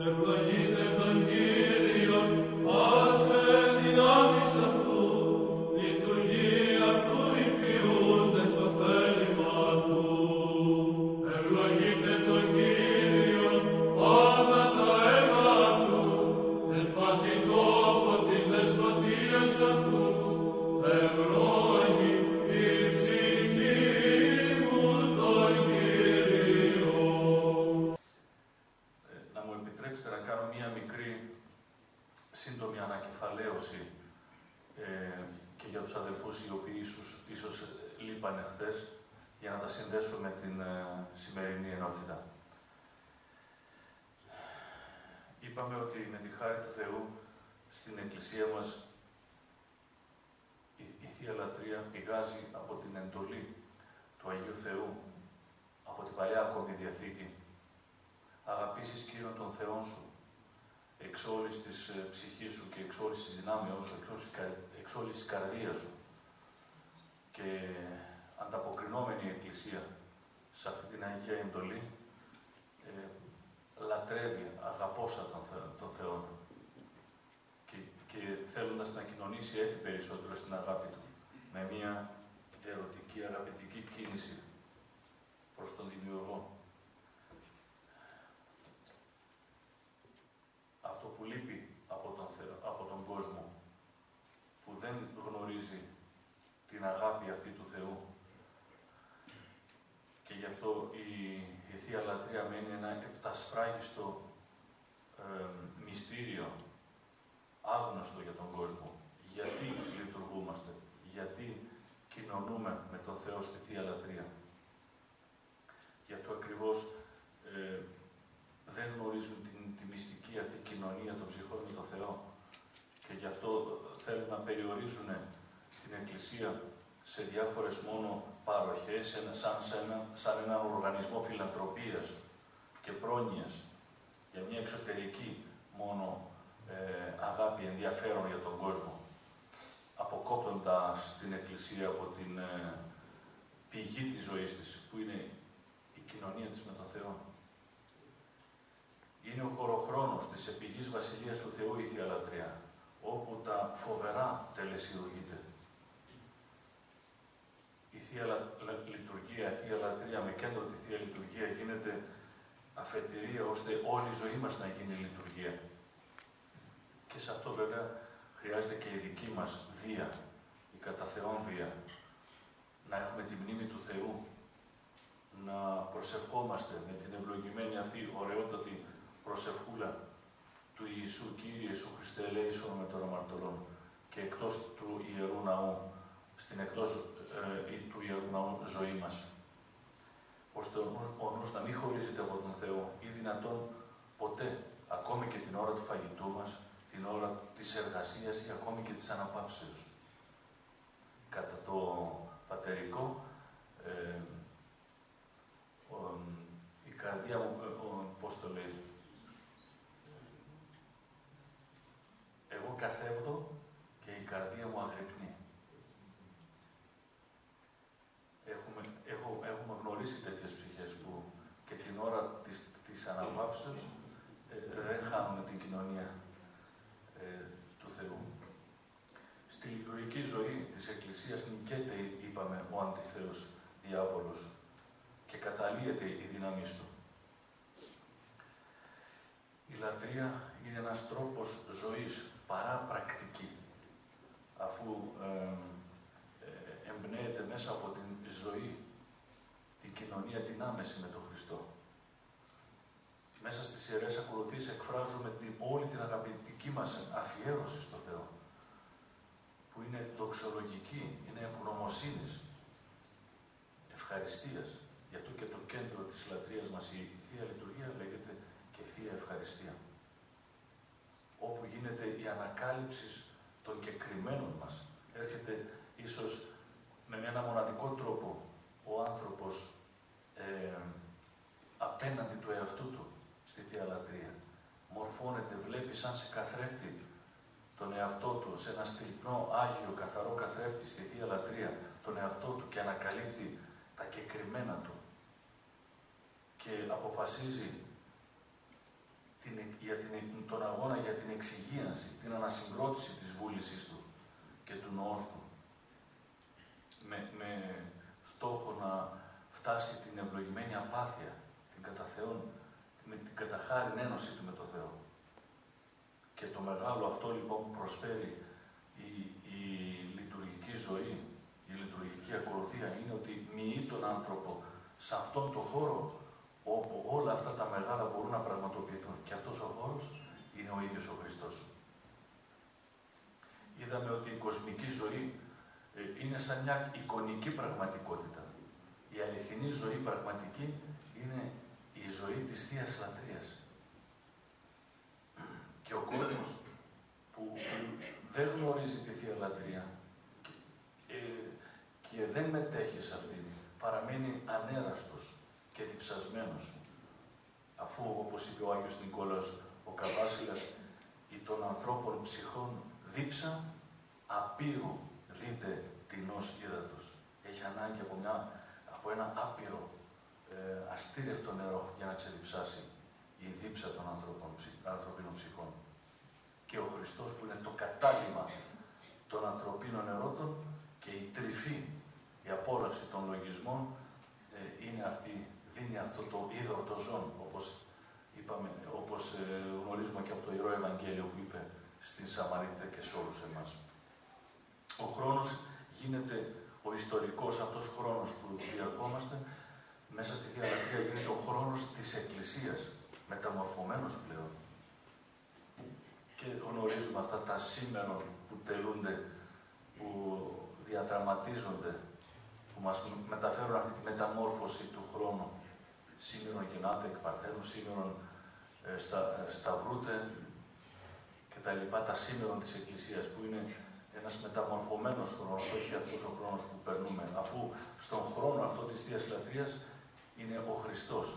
Ευλογείτε τον Κύριον, άσε δυνάμεις αυτού, λειτουργεί αυτού υπηούνται στο θέλημα αυτού. Ευλογείτε τον Κύριον, πάντα τα έργα αυτού, εν πάτην τόπο της δεσποτείας αυτού. Ευλόγη η ψυχή μου τον Κύριο. Να μου επιτρέψετε να κάνω μία μικρή σύντομη ανακεφαλαίωση και για τους αδελφούς οι οποίοι ίσως λείπανε χθες, για να τα συνδέσω με την σημερινή ενότητα. Είπαμε ότι με τη χάρη του Θεού στην Εκκλησία μας η Θεία Λατρεία πηγάζει από την εντολή του Αγίου Θεού, από την Παλιά ακόμη Διαθήκη. Αγαπήσεις Κύριον τον Θεόν σου, εξ όλης της ψυχής σου και εξ όλης της δυνάμεως σου, εξ όλης της καρδίας σου. Και ανταποκρινόμενη η Εκκλησία σε αυτή την Αγία εντολή, λατρεύει, αγαπώσα τον Θεό και θέλοντας να κοινωνήσει έτσι περισσότερο στην αγάπη του, με μια ερωτική, αγαπητική κίνηση προς τον Δημιουργό. Αυτό που λείπει από τον κόσμο, που δεν γνωρίζει την αγάπη αυτή του Θεού, και γι' αυτό η Θεία Λατρεία μένει ένα επτασφράγιστο μυστήριο, άγνωστο για τον κόσμο. Γιατί λειτουργούμαστε, γιατί κοινωνούμε με τον Θεό στη Θεία Λατρεία. Γι' αυτό ακριβώς δεν γνωρίζουν τη μυστική αυτή κοινωνία των ψυχών με τον Θεό και γι' αυτό θέλουν να περιορίζουν την Εκκλησία σε διάφορες μόνο παροχές, σαν έναν οργανισμό φιλανθρωπίας και πρόνοιας, για μια εξωτερική μόνο αγάπη, ενδιαφέρον για τον κόσμο, αποκόπτοντας την Εκκλησία από την πηγή της ζωής της, που είναι η κοινωνία της με τον Θεό. Είναι ο χωροχρόνος της επιγής Βασιλείας του Θεού η Θεία Λατρεία, όπου τα φοβερά τελεσιουργείται. Η Θεία Λειτουργία, η Θεία Λατρεία με κέντρο τη Θεία Λειτουργία γίνεται αφετηρία ώστε όλη η ζωή μας να γίνει λειτουργία. Και σε αυτό βέβαια χρειάζεται και η δική μας βία, η κατά Θεόν βία, να έχουμε τη μνήμη του Θεού, να προσευχόμαστε με την ευλογημένη αυτή ωραιότατη προσευχούλα του Ιησού, Κύριε Ιησού Χριστέ, ελέησον με των αμαρτωλών, και εκτός του Ιερού Ναού, στην εκτός του Ιερού Ναού ζωή μας. Ώστε ο νους να μην χωρίζεται από τον Θεό ή δυνατόν ποτέ, ακόμη και την ώρα του φαγητού μας, την ώρα της εργασίας ή ακόμη και της αναπαύσεως. Κατά το πατερικό, η καρδία μου, πώς το λέει, εγώ καθεύδω και η καρδία μου αγρυπνεί. Έχουμε γνωρίσει τέτοιες ψυχές που και την ώρα της αναπαύσεως δεν χάνουν την κοινωνία του Θεού. Στη λειτουργική ζωή της Εκκλησίας νικέται, είπαμε, ο αντιθέος διάβολος και καταλύεται η δύναμη του. Η λατρεία είναι ένας τρόπος ζωής παρά πρακτική, αφού εμπνέεται μέσα από την ζωή, την κοινωνία, την άμεση με τον Χριστό. Μέσα στις Ιερές Ακολουθίες εκφράζουμε όλη την αγαπητική μας αφιέρωση στο Θεό, που είναι δοξολογική, είναι ευγνωμοσύνης, ευχαριστίας. Γι' αυτό και το κέντρο της λατρείας μας, η Θεία Λειτουργία, λέγεται και Θεία Ευχαριστία. Όπου γίνεται η ανακάλυψη των κεκριμένων μας. Έρχεται ίσως με ένα μοναδικό τρόπο ο άνθρωπος απέναντι του εαυτού του στη Θεία Λατρεία. Μορφώνεται, βλέπει σαν σε καθρέφτη τον εαυτό του, σε ένα στυλπνό, άγιο, καθαρό καθρέφτη στη Θεία Λατρεία, τον εαυτό του και ανακαλύπτει τα κεκριμένα του. Και αποφασίζει τον αγώνα για την εξυγίανση, την ανασυγκρότηση της βούλησης του και του νοός του, με στόχο να φτάσει την ευλογημένη απάθεια, την κατά Θεόν, με την καταχάριν ένωση του με το Θεό. Και το μεγάλο αυτό λοιπόν που προσφέρει η λειτουργική ζωή, η λειτουργική ακολουθία, είναι ότι μοιεί τον άνθρωπο σε αυτόν τον χώρο όπου όλα αυτά τα μεγάλα μπορούν να πραγματοποιηθούν. Και αυτός ο χώρος είναι ο ίδιος ο Χριστός. Είδαμε ότι η κοσμική ζωή είναι σαν μια εικονική πραγματικότητα. Η αληθινή ζωή πραγματική είναι η ζωή της Θείας Λατρείας. Και ο κόσμος που δεν γνωρίζει τη Θεία Λατρεία και δεν μετέχει σε αυτήν, παραμένει ανέραστος και διψασμένος, αφού, όπως είπε ο Άγιος Νικόλαος ο Καβάσιλας, «Η των ανθρώπων ψυχών δίψα, απείρου δείτε τεινός ύδατος». Έχει ανάγκη από ένα άπειρο, αστήρευτο νερό για να ξεδιψάσει η δίψα των ανθρωπίνων ψυχών. Και ο Χριστός, που είναι το κατάλημα των ανθρωπίνων ερώτων και η τρυφή, η απόλαυση των λογισμών, είναι αυτή, δίνει αυτό το είδωρ το ζών, όπως γνωρίζουμε και από το Ιερό Ευαγγέλιο που είπε στην Σαμαρίτηδα και σε όλους εμάς. Ο χρόνος γίνεται ο ιστορικός αυτός χρόνος που διαρχόμαστε, μέσα στη Θεία Λατρεία γίνεται ο χρόνος της Εκκλησίας, μεταμορφωμένος πλέον. Και γνωρίζουμε αυτά τα σήμερον που τελούνται, που διαδραματίζονται, που μας μεταφέρουν αυτή τη μεταμόρφωση του χρόνου. Σήμερον γεννάται εκ Παρθένου, σήμερον σταυρούται και τα λοιπά, τα σήμερον της Εκκλησίας, που είναι ένας μεταμορφωμένος χρόνος, όχι αυτός ο χρόνος που περνούμε, αφού στον χρόνο αυτό της Θείας Λατρείας είναι ο Χριστός,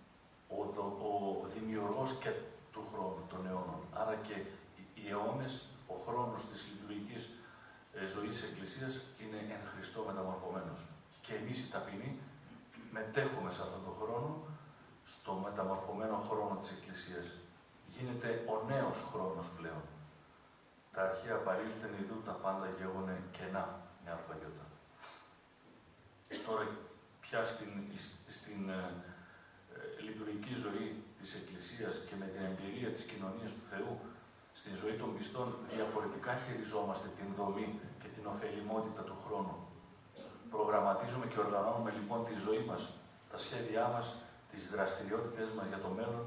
ο δημιουργός και του χρόνου, των αιώνων. Άρα και οι αιώνες, ο χρόνος της λειτουργικής ζωής της Εκκλησίας είναι εν Χριστώ μεταμορφωμένος. Και εμείς οι ταπεινοί μετέχουμε σε αυτόν τον χρόνο, στο μεταμορφωμένο χρόνο της Εκκλησίας. Γίνεται ο νέος χρόνος πλέον. Τα αρχαία παρήλθεν ιδού τα πάντα γεγονέ κενά, με αλφαγιώτα. Τώρα πια στην λειτουργική ζωή της Εκκλησίας και με την εμπειρία της κοινωνίας του Θεού, στην ζωή των πιστών διαφορετικά χειριζόμαστε την δομή και την ωφελημότητα του χρόνου. Προγραμματίζουμε και οργανώνουμε λοιπόν τη ζωή μας, τα σχέδιά μας, τις δραστηριότητες μας για το μέλλον,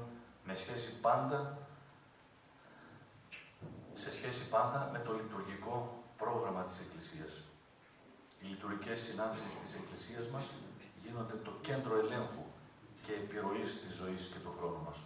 σε σχέση πάντα με το λειτουργικό πρόγραμμα της Εκκλησίας. Οι λειτουργικές συνάντησεις της Εκκλησίας μας γίνονται το κέντρο ελέγχου και επιρροής της ζωής και του χρόνου μας.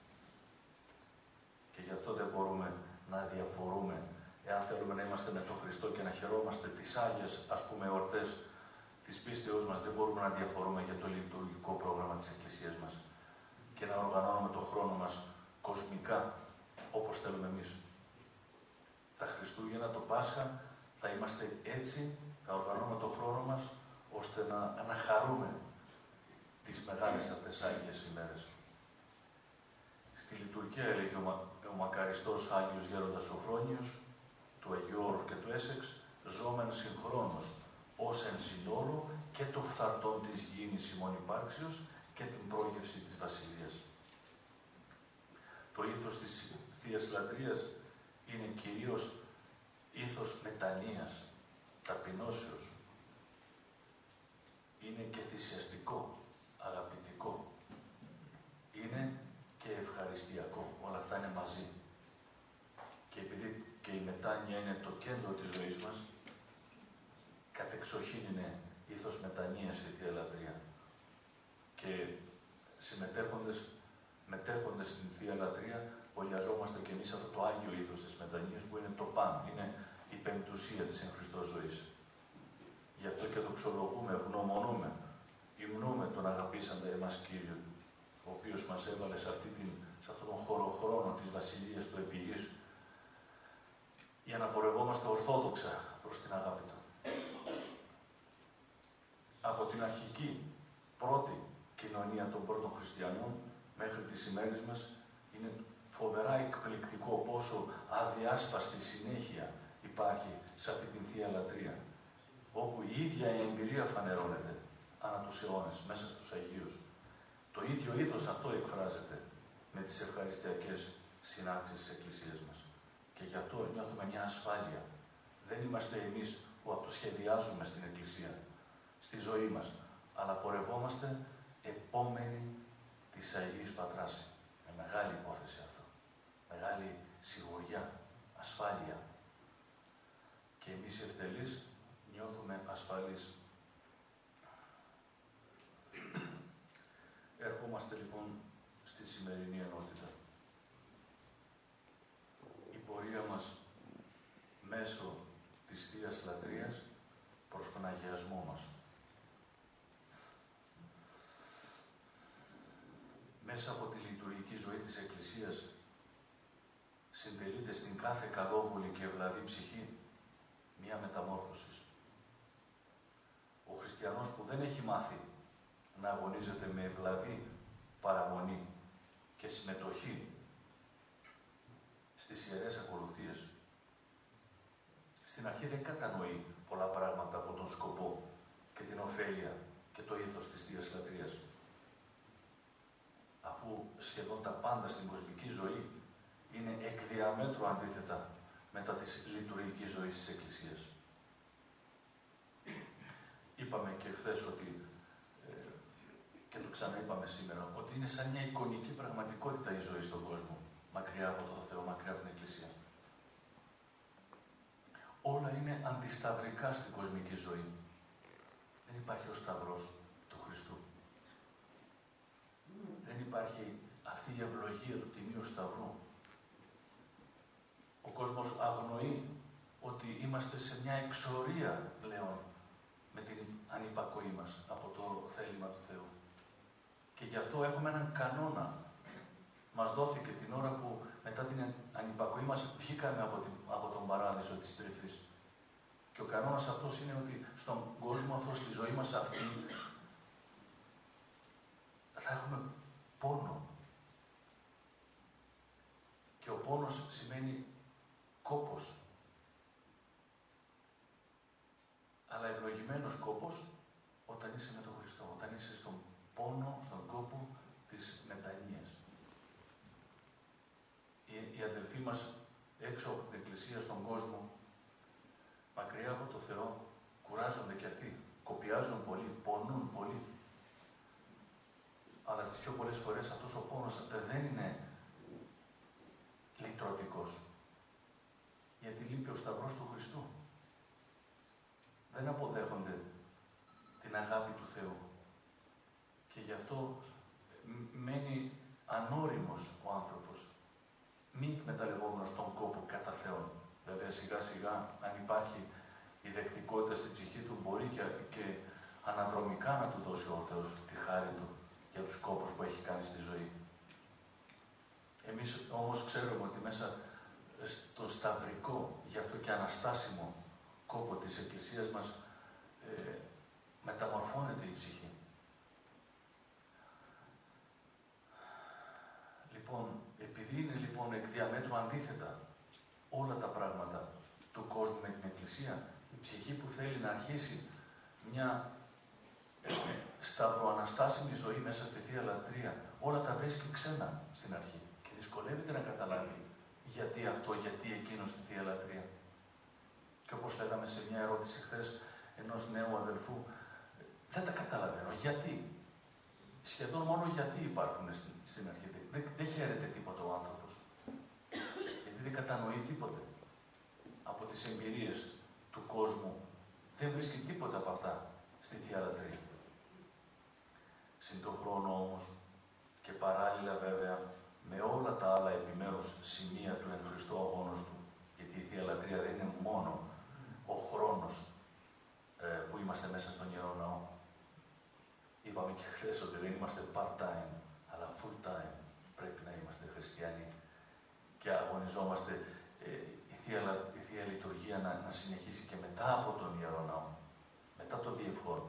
Και γι' αυτό δεν μπορούμε να διαφορούμε, εάν θέλουμε να είμαστε με τον Χριστό και να χαιρόμαστε τις Άγιες, εορτές της πίστεως μας, δεν μπορούμε να διαφορούμε για το λειτουργικό πρόγραμμα της Εκκλησίας μας και να οργανώνουμε τον χρόνο μας κοσμικά, όπως θέλουμε εμείς. Τα Χριστούγεννα, το Πάσχα, θα είμαστε έτσι, θα οργανώνουμε τον χρόνο μας, ώστε να χαρούμε τις μεγάλες αυτές Άγιες ημέρες. Στη λειτουργία, έλεγε ο μακαριστός Άγιος Γέροντας Σοφρόνιος, του Αγίου Όρους και του Έσεξ, ζώμεν συγχρόνως, ως εν συνόλου και το φθαρτόν της γήινης ημών υπάρξεως και την πρόγευση της Βασιλείας. Το ήθος της Θείας Λατρείας είναι κυρίως ήθος μετανοίας, ταπεινώσεως. Είναι και θυσιαστικό, αγαπητικό. Είναι και ευχαριστιακό. Όλα αυτά είναι μαζί. Και επειδή και η μετάνοια είναι το κέντρο της ζωής μας, κατεξοχήν είναι ήθος μετανοίας η Θεία Λατρεία. Και μετέχοντες στην Θεία Λατρεία, πολιαζόμαστε και εμείς αυτό το Άγιο ήθος της μετανοίας, που είναι το παν, είναι η πεμπτουσία της εν Χριστώ ζωής. Γι' αυτό και δοξολογούμε, ευγνωμονούμε, υμνούμε τον αγαπήσαντα εμάς Κύριο, ο οποίος μας έβαλε σε αυτόν τον χωροχρόνο της Βασιλείας του Επιγής, για να πορευόμαστε ορθόδοξα προς την αγάπη Του. Από την αρχική, πρώτη κοινωνία των πρώτων χριστιανών, μέχρι τις ημέρες μας, είναι φοβερά εκπληκτικό πόσο αδιάσπαστη συνέχεια υπάρχει σε αυτή την Θεία Λατρεία, όπου η ίδια η εμπειρία φανερώνεται ανά τους αιώνες, μέσα στους Αγίους. Το ίδιο ήθος αυτό εκφράζεται με τις ευχαριστιακές συνάξεις της Εκκλησίας μας. Και γι' αυτό νιώθουμε μια ασφάλεια. Δεν είμαστε εμείς που αυτοσχεδιάζουμε στην Εκκλησία, στη ζωή μας, αλλά πορευόμαστε επόμενοι της Αγίας Πατράς. Με μεγάλη υπόθεση αυτό. Μεγάλη σιγουριά, ασφάλεια. Και εμείς οι ευτελείς νιώθουμε ασφαλείς. Ερχόμαστε λοιπόν στη σημερινή ενότητα. Η πορεία μας μέσω της Θείας Λατρείας προς τον αγιασμό μας. Μέσα από τη λειτουργική ζωή της Εκκλησίας συντελείται στην κάθε καλόβουλη και ευλαβή ψυχή μία μεταμόρφωση. Ο χριστιανός που δεν έχει μάθει να αγωνίζεται με ευλαβή παραμονή και συμμετοχή στις ιερές ακολουθίες, στην αρχή δεν κατανοεί πολλά πράγματα από τον σκοπό και την ωφέλεια και το ήθος της Θείας Λατρείας. Αφού σχεδόν τα πάντα στην κοσμική ζωή είναι εκ διαμέτρου αντίθετα μετά της λειτουργικής ζωής της Εκκλησίας. Είπαμε και χθες ότι, και το ξαναείπαμε σήμερα, ότι είναι σαν μια εικονική πραγματικότητα η ζωή στον κόσμο, μακριά από τον Θεό, μακριά από την Εκκλησία. Όλα είναι αντισταυρικά στην κοσμική ζωή. Δεν υπάρχει ο Σταυρός του Χριστού. Δεν υπάρχει αυτή η ευλογία του Τιμίου Σταυρού. Ο κόσμος αγνοεί ότι είμαστε σε μια εξορία πλέον με την ανυπακοή μας από το θέλημα του Θεού. Και γι' αυτό έχουμε έναν κανόνα. Μας δόθηκε την ώρα που μετά την ανυπακοή μας βγήκαμε από τον παράδεισο της τρυφής. Και ο κανόνας αυτός είναι ότι στον κόσμο αυτό, στη ζωή μας αυτή, θα έχουμε πόνο. Και ο πόνος σημαίνει κόπος. Αλλά ευλογημένος κόπος όταν είσαι με τον Χριστό, όταν είσαι στον πόνο, στον κόπο της μετανοίας. Οι αδελφοί μας έξω από την Εκκλησία, στον κόσμο, μακριά από το Θεό, κουράζονται και αυτοί, κοπιάζουν πολύ, πονούν πολύ. Αλλά τις πιο πολλές φορές αυτός ο πόνος δεν είναι λυτρωτικός. Γιατί λείπει ο Σταυρός του Χριστού. Δεν αποδέχονται την αγάπη του Θεού. Και γι' αυτό μένει ανώριμος ο άνθρωπος. Μη εκμεταλλευόμενος τον κόπο κατά Θεόν. Βέβαια σιγά σιγά, αν υπάρχει η δεκτικότητα στην ψυχή του, μπορεί και αναδρομικά να του δώσει ο Θεός τη χάρη του για τους κόπους που έχει κάνει στη ζωή. Εμείς όμως ξέρουμε ότι μέσα στο σταυρικό, γι' αυτό και αναστάσιμο κόπο της Εκκλησίας μας, μεταμορφώνεται η ψυχή. Λοιπόν, επειδή είναι λοιπόν εκ διαμέτρου αντίθετα όλα τα πράγματα του κόσμου με την Εκκλησία, η ψυχή που θέλει να αρχίσει μια σταυροαναστάσιμη ζωή μέσα στη Θεία Λατρεία, όλα τα βρίσκει ξένα στην αρχή και δυσκολεύεται να καταλάβει γιατί αυτό, γιατί εκείνο στη Θεία Λατρεία. Και όπως λέγαμε σε μια ερώτηση χθες ενός νέου αδελφού, δεν τα καταλαβαίνω. Γιατί? Σχεδόν μόνο γιατί υπάρχουν στην αρχή. Δεν χαίρεται τίποτα ο άνθρωπος. Γιατί δεν κατανοεί τίποτε από τις εμπειρίες του κόσμου. Δεν βρίσκει τίποτα από αυτά στη Θεία Λατρεία. Συν τον χρόνο όμως και παράλληλα βέβαια με όλα τα άλλα επιμέρους σημεία του εν Χριστώ αγώνος του, γιατί η Θεία Λατρεία δεν είναι μόνο ο χρόνος που είμαστε μέσα στον Ιερό Ναό. Είπαμε και χθες ότι δεν είμαστε part-time, αλλά full-time πρέπει να είμαστε χριστιανοί και αγωνιζόμαστε η Θεία Λειτουργία να συνεχίσει και μετά από τον Ιερό Ναό, μετά το διευχόν,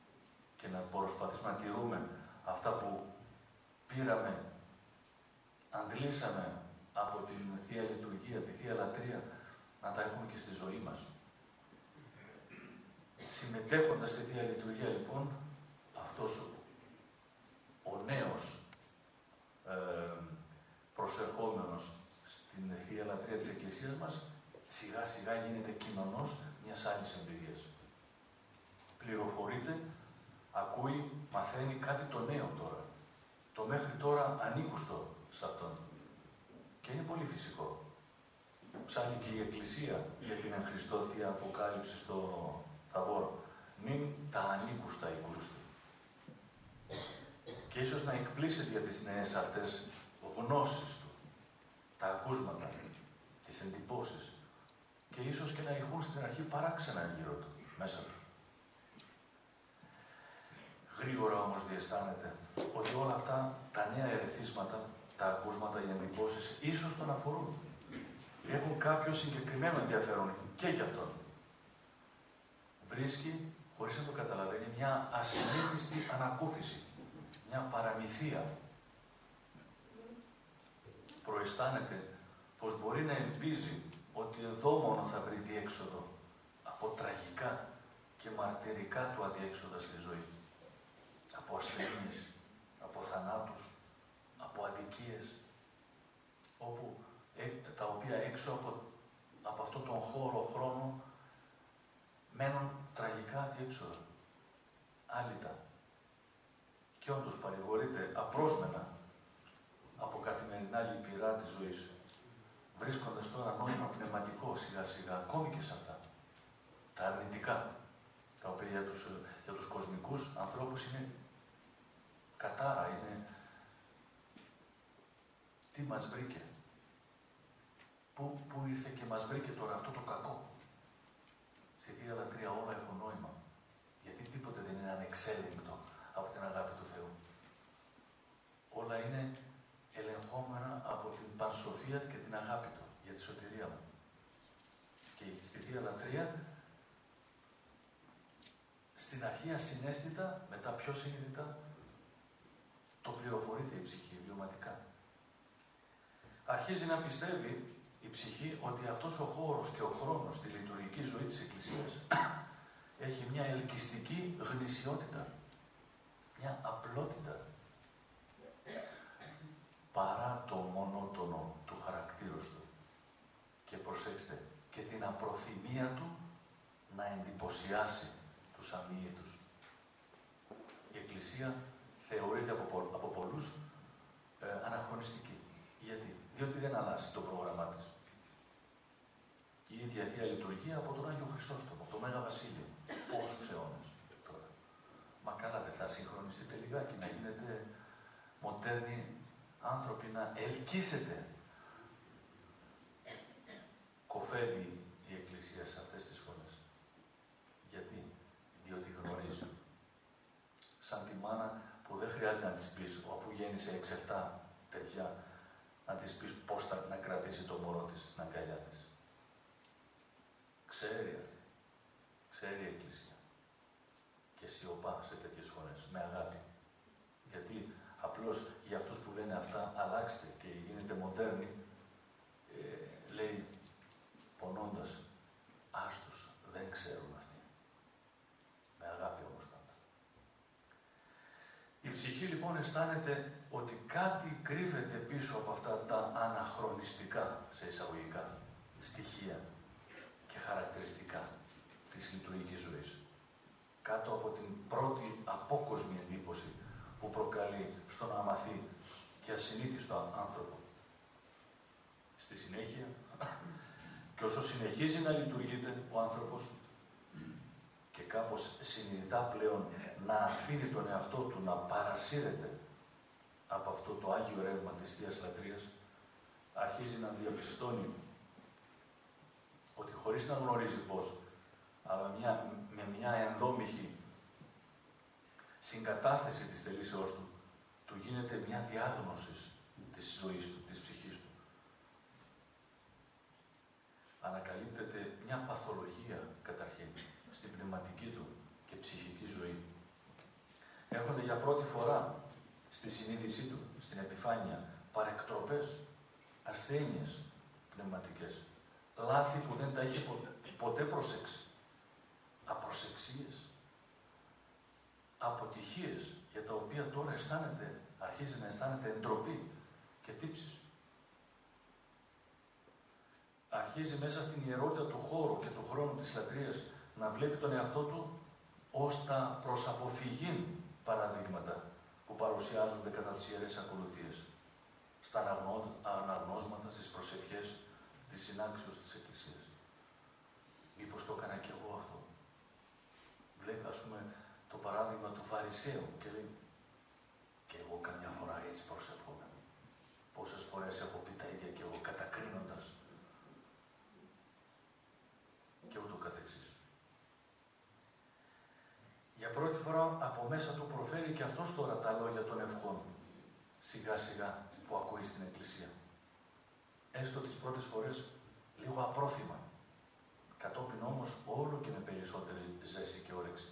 και να προσπαθήσουμε να τηρούμε αυτά που πήραμε αντλήσαμε από την Θεία Λειτουργία, τη Θεία Λατρεία, να τα έχουμε και στη ζωή μας. Συμμετέχοντας στη Θεία Λειτουργία, λοιπόν, αυτός ο νέος προσερχόμενος στην Θεία Λατρεία της Εκκλησίας μας, σιγά σιγά γίνεται κοινωνός μιας άλλης εμπειρίας. Πληροφορείται, ακούει, μαθαίνει κάτι το νέο τώρα. Το μέχρι τώρα ανήκουστο σε αυτόν. Και είναι πολύ φυσικό. Ψάχνει και η Εκκλησία για την εν Χριστώ Θεία Αποκάλυψη στο Θαβόρο. Μην τα ανήκουστα οικούστη. Και ίσως να εκπλήσεται για τις νέες αυτές γνώσεις του, τα ακούσματα, τις εντυπώσεις και ίσως και να ηχούν στην αρχή παράξενα γύρω του, μέσα του. Γρήγορα όμως διαισθάνεται ότι όλα αυτά τα νέα ερεθίσματα, τα ακούσματα, οι εντυπώσεις, ίσως τον αφορούν. Έχουν κάποιο συγκεκριμένο ενδιαφέρον και γι' αυτόν. Βρίσκει, χωρίς να το καταλαβαίνει, μια ασυνήθιστη ανακούφιση, μια παραμυθία. Προαισθάνεται πως μπορεί να ελπίζει ότι εδώ μόνο θα βρει διέξοδο από τραγικά και μαρτυρικά του αδιέξοδα στη ζωή. Από ασθενείς, από θανάτους, από αδικίες, τα οποία έξω από αυτόν τον χώρο, χρόνο, μένουν τραγικά αδιέξοδα, άλυτα. Και όντως παρηγορείται απρόσμενα από καθημερινά λυπηρά της ζωής, βρίσκοντας τώρα νόημα πνευματικό σιγά σιγά, ακόμη και σε αυτά. Τα αρνητικά, τα οποία για τους κοσμικούς ανθρώπους είναι κατάρα, είναι τι μας βρήκε. Πού ήρθε και μας βρήκε τώρα αυτό το κακό. Στη Θεία Λατρεία όλα έχουν νόημα. Γιατί τίποτε δεν είναι ανεξέλεγκτο από την αγάπη του Θεού. Όλα είναι ελεγχόμενα από την πανσοφία και την αγάπη του για τη σωτηρία μου. Και στη Θεία Λατρεία, στην αρχή ασυναίσθητα, μετά πιο συνειδητά, το πληροφορείται η ψυχή βιωματικά. Αρχίζει να πιστεύει η ψυχή ότι αυτός ο χώρος και ο χρόνος στη λειτουργική ζωή της Εκκλησίας έχει μια ελκυστική γνησιότητα, μια απλότητα, παρά το μονότονο του χαρακτήρους του. Και προσέξτε, και την απροθυμία του να εντυπωσιάσει τους αμοιήτους. Η Εκκλησία θεωρείται από πολλούς αναχρονιστική. Γιατί? Διότι δεν αλλάζει το πρόγραμμά της. Η ίδια Θεία Λειτουργία από τον Άγιο Χρυσόστομο, το Μέγα Βασίλειο. Πόσους αιώνες τώρα. Μα καλά, δεν θα συγχρονιστείτε λιγάκι, να γίνετε μοντέρνοι άνθρωποι, να ελκύσετε. Κοφεύει η Εκκλησία σε αυτές τις φωνές. Γιατί? Διότι γνωρίζει. Σαν τη μάνα που δεν χρειάζεται να της πεις, αφού γέννησε 6-7 παιδιά, να της πεις πώς θα να κρατήσει το μωρό της, την αγκαλιά της. Ξέρει αυτή. Ξέρει η Εκκλησία. Και σιωπά σε τέτοιες φωνές, με αγάπη. Γιατί απλώς για αυτούς που λένε αυτά, αλλάξτε και γίνετε μοντέρνοι, λέει πονώντας, άστους, δεν ξέρουν αυτοί. Με αγάπη όμως πάντα. Η ψυχή λοιπόν αισθάνεται ότι κάτι κρύβεται πίσω από αυτά τα αναχρονιστικά, σε εισαγωγικά, στοιχεία και χαρακτηριστικά της λειτουργικής ζωής. Κάτω από την πρώτη απόκοσμη εντύπωση που προκαλεί στον αμαθή και ασυνήθιστο άνθρωπο. Στη συνέχεια, και όσο συνεχίζει να λειτουργείται ο άνθρωπος και κάπως συνειδητά πλέον να αφήνει τον εαυτό του να παρασύρεται από αυτό το Άγιο Ρεύμα της Θείας Λατρείας, αρχίζει να διαπιστώνει ότι χωρίς να γνωρίζει πώς, αλλά με μια ενδόμηχη συγκατάθεση της θελήσεώς του, του γίνεται μια διάγνωση της ζωής του, της ψυχής του. Ανακαλύπτεται μια παθολογία καταρχήν στην πνευματική του και ψυχική ζωή. Έρχονται για πρώτη φορά στη συνείδησή του, στην επιφάνεια, παρεκτροπές, ασθένειες πνευματικές, λάθη που δεν τα είχε ποτέ προσέξει, απροσεξίες, αποτυχίες για τα οποία τώρα αρχίζει να αισθάνεται εντροπή και τύψεις. Αρχίζει μέσα στην ιερότητα του χώρου και του χρόνου της λατρείας να βλέπει τον εαυτό του ως τα προς αποφυγήν παραδείγματα που παρουσιάζονται κατά τις ιερές ακολουθίες, στα αναγνώσματα, στις προσευχές της συνάξεως της Εκκλησίας. Μήπως το έκανα κι εγώ αυτό. Βλέπει, ας πούμε, το παράδειγμα του Φαρισαίου και λέει και εγώ καμιά φορά έτσι προσεύχομαι. Πόσες φορές έχω πει τα ίδια κι εγώ, κατακρίνοντας και ούτω καθεξής. Για πρώτη φορά από μέσα του προφέρει και αυτός τώρα τα λόγια των ευχών, σιγά σιγά που ακούει στην Εκκλησία. Έστω τις πρώτες φορές λίγο απρόθυμα, κατόπιν όμως όλο και με περισσότερη ζέση και όρεξη.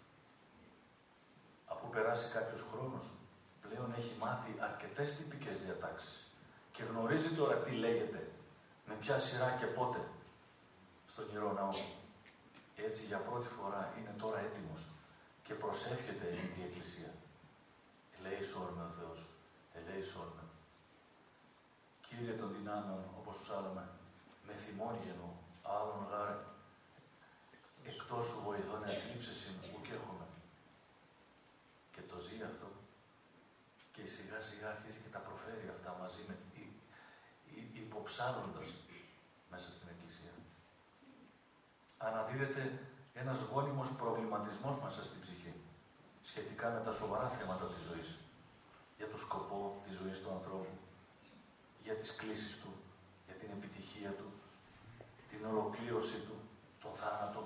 Αφού περάσει κάποιος χρόνος, πλέον έχει μάθει αρκετές τυπικές διατάξεις και γνωρίζει τώρα τι λέγεται, με ποια σειρά και πότε στον Ιερό Ναό. Έτσι για πρώτη φορά είναι τώρα έτοιμος και προσεύχεται εν τη Εκκλησία. Ελέησον με ο Θεός, ελέησον με. Κύριε των δυνάμεων, όπως ψάλαμε, με θυμώνει γεννώ, άλλον γάρε, εκτός σου βοηθώνε αθλίψεσιν ουκ έχομαι. Και το ζει αυτό και σιγά σιγά αρχίζει και τα προφέρει αυτά μαζί με υποψάλλοντας μέσα στην Εκκλησία. Αναδίδεται ένας γόνιμος προβληματισμός μέσα στην ψυχή σχετικά με τα σοβαρά θέματα της ζωής, για το σκοπό της ζωής του ανθρώπου, για τις κλίσεις του, για την επιτυχία του, την ολοκλήρωσή του, τον θάνατο.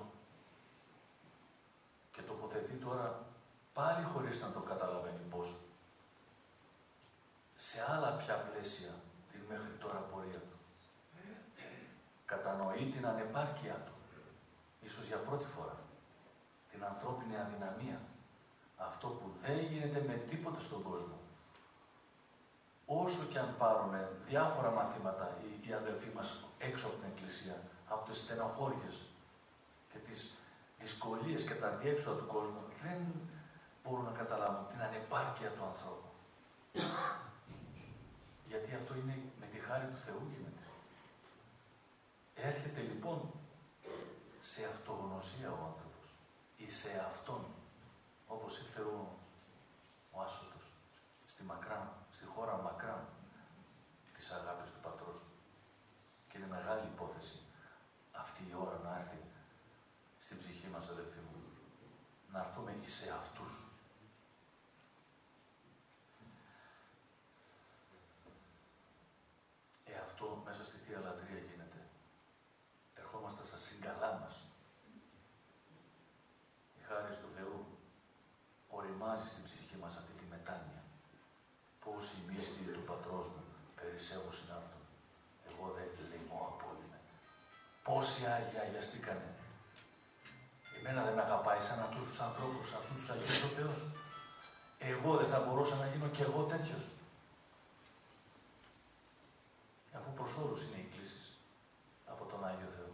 Και τοποθετεί τώρα, πάλι χωρίς να το καταλαβαίνει πώς, σε άλλα πια πλαίσια την μέχρι τώρα πορεία του. Κατανοεί την ανεπάρκεια του, ίσως για πρώτη φορά, την ανθρώπινη αδυναμία, αυτό που δεν γίνεται με τίποτε στον κόσμο. Όσο και αν πάρουν διάφορα μαθήματα οι αδελφοί μας έξω από την Εκκλησία, από τις στενοχώριες και τις δυσκολίες και τα διέξοδα του κόσμου, δεν μπορούν να καταλάβουν την ανεπάρκεια του ανθρώπου. Γιατί αυτό είναι με τη χάρη του Θεού γίνεται. Έρχεται λοιπόν σε αυτογνωσία ο άνθρωπος ή σε Αυτόν, όπως ήρθε ο Άσωτος στη χώρα μακράν της αγάπης του Πατρός. Και είναι μεγάλη υπόθεση αυτή η ώρα να έρθει στην ψυχή μας, αδελφοί μου, να έρθουμε σε αυτούς. Αυτό μέσα στη Θεία Λατρεία γίνεται. Ερχόμαστε στα συγκαλά μας. Η χάρις του Θεού οριμάζει στην ψυχή μας αυτή τη μετάνοια. Πώς η μίστη του Πατρός μου περισσεύω συνάρτων. Εγώ δεν λυμώ απόλυτα. Πόσοι Άγιοι αγιαστήκανε. Εμένα δεν με αγαπάει σαν αυτούς τους ανθρώπους, αυτούς τους Αγίους ο Θεός. Εγώ δεν θα μπορούσα να γίνω κι εγώ τέτοιος. Αφού προς όλους είναι οι κλήσεις από τον Άγιο Θεό.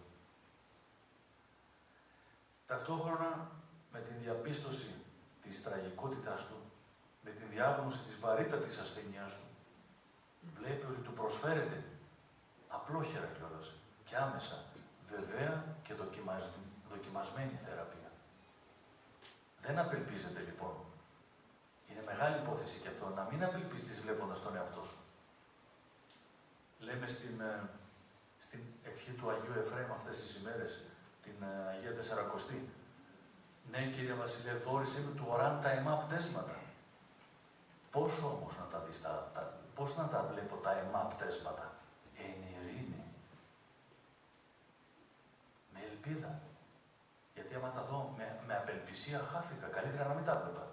Ταυτόχρονα με την διαπίστωση της τραγικότητάς του, με την διάγνωση της βαρύτατης ασθενείας του, βλέπει ότι του προσφέρεται απλόχερα κιόλας και άμεσα βεβαία και δοκιμασμένη θεραπεία. Δεν απελπίζεται λοιπόν. Είναι μεγάλη υπόθεση και αυτό, να μην απελπιστείς βλέποντας τον εαυτό σου. Λέμε στην ευχή του Αγίου Εφραίμ αυτές τις ημέρες, την Αγία Τεσσαρακοστή. Ναι, Κύριε Βασιλεύ, δόρισέ με του οράν τα αιμά πτέσματα. Πώς όμως να τα δεις, πώς να τα βλέπω τα αιμά πτέσματα? Εν ειρήνη. Με ελπίδα. Γιατί άμα τα δω με απελπισία χάθηκα. Καλύτερα να μην τα βλέπα.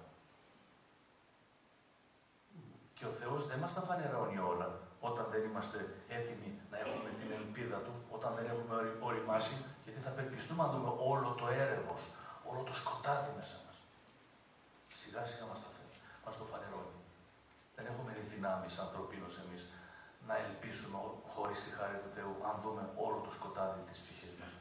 Και ο Θεός δεν μας τα φανερώνει όλα όταν δεν είμαστε έτοιμοι να έχουμε την ελπίδα Του, όταν δεν έχουμε οριμάσει, γιατί θα απελπιστούμε να δούμε όλο το έρευος, όλο το σκοτάδι μέσα μας. Σιγά σιγά μας το φανερώνει. Δεν έχουμε δυνάμεις ανθρωπίνως εμείς να ελπίσουμε χωρίς τη χάρη του Θεού, αν δούμε όλο το σκοτάδι της ψυχής μας.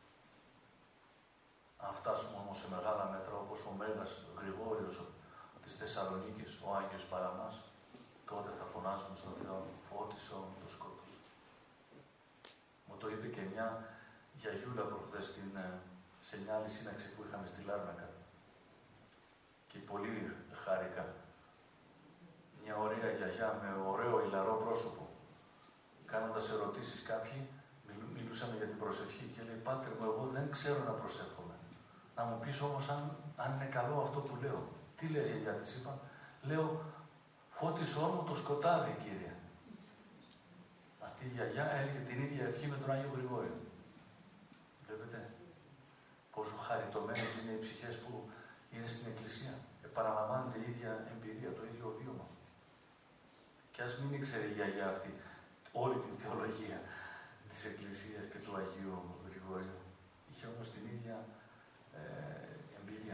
Αν φτάσουμε όμως σε μεγάλα μέτρα, όπως ο Μέγας Γρηγόριος της Θεσσαλονίκης, ο Άγιος Παραμάς, τότε θα φωνάζουμε στον Θεό, φώτισε όλο το σκότος. Μου το είπε και μια γιαγιούλα προχθές σε μια άλλη σύναξη που είχαμε στη Λάρνακα. Και πολύ χάρηκα. Μια ωραία γιαγιά με ωραίο ηλαρό πρόσωπο. Κάνοντας ερωτήσεις κάποιοι, μιλούσαμε για την προσευχή και λέει, Πάτερ μου, εγώ δεν ξέρω να προσεύχομαι. Να μου πεις όμως αν είναι καλό αυτό που λέω. Τι λες, γιαγιά, της είπα. Λέω, φώτισε όλο το σκοτάδι, Κύριε. Αυτή η γιαγιά έλεγε την ίδια ευχή με τον Άγιο Γρηγόριο. Βλέπετε πόσο χαριτωμένες είναι οι ψυχές που είναι στην Εκκλησία. Επαναλαμβάνεται η ίδια εμπειρία, το ίδιο βίωμα. Και ας μην ήξερε η γιαγιά αυτή όλη την θεολογία της Εκκλησίας και του Αγίου Γρηγόριου. Είχε όμως την ίδια εμπειρία.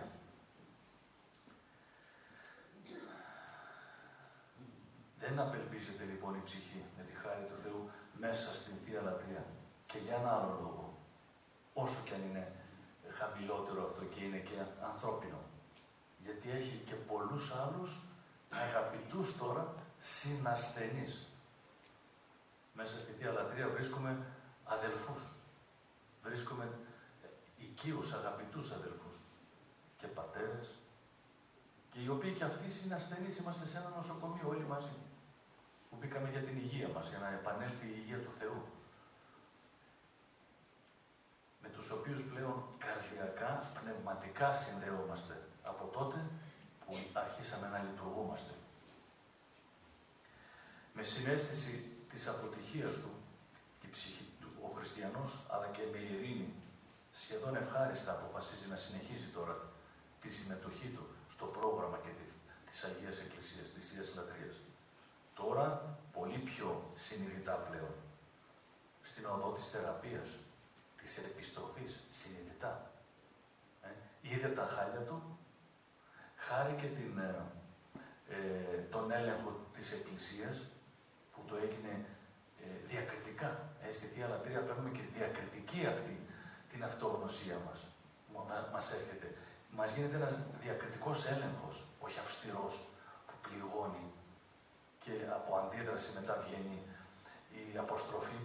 Δεν απελπίζεται λοιπόν η ψυχή με τη χάρη του Θεού μέσα στην Θεία Λατρεία. Και για ένα άλλο λόγο. Όσο και αν είναι χαμηλότερο αυτό και είναι και ανθρώπινο. Γιατί έχει και πολλούς άλλους αγαπητούς τώρα συνασθενείς. Μέσα στη Θεία Λατρεία βρίσκουμε αδελφούς. Βρίσκουμε οικείους, αγαπητούς αδελφούς. Και πατέρες. Και οι οποίοι και αυτοί συνασθενείς είμαστε σε ένα νοσοκομείο όλοι μαζί. Που μπήκαμε για την υγεία μας, για να επανέλθει η υγεία του Θεού. Με τους οποίους πλέον καρδιακά, πνευματικά συνδεόμαστε από τότε που αρχίσαμε να λειτουργούμαστε. Με συναίσθηση της αποτυχίας του, η ψυχή του, ο χριστιανός, αλλά και με ειρήνη, σχεδόν ευχάριστα αποφασίζει να συνεχίσει τώρα τη συμμετοχή του στο πρόγραμμα και της Αγίας Εκκλησίας, της Θείας Λατρείας. Τώρα, πολύ πιο συνειδητά πλέον, στην οδό της θεραπείας, της επιστροφής, συνειδητά. Είδε τα χάλια του, χάρηκε τον έλεγχο της Εκκλησίας, που το έγινε διακριτικά. Στη Θεία Λατρεία παίρνουμε και διακριτική αυτή την αυτογνωσία μας. Μας έρχεται. Μας γίνεται ένας διακριτικός έλεγχος, όχι αυστηρός, που πληγώνει και από αντίδραση μετά βγαίνει η αποστροφή.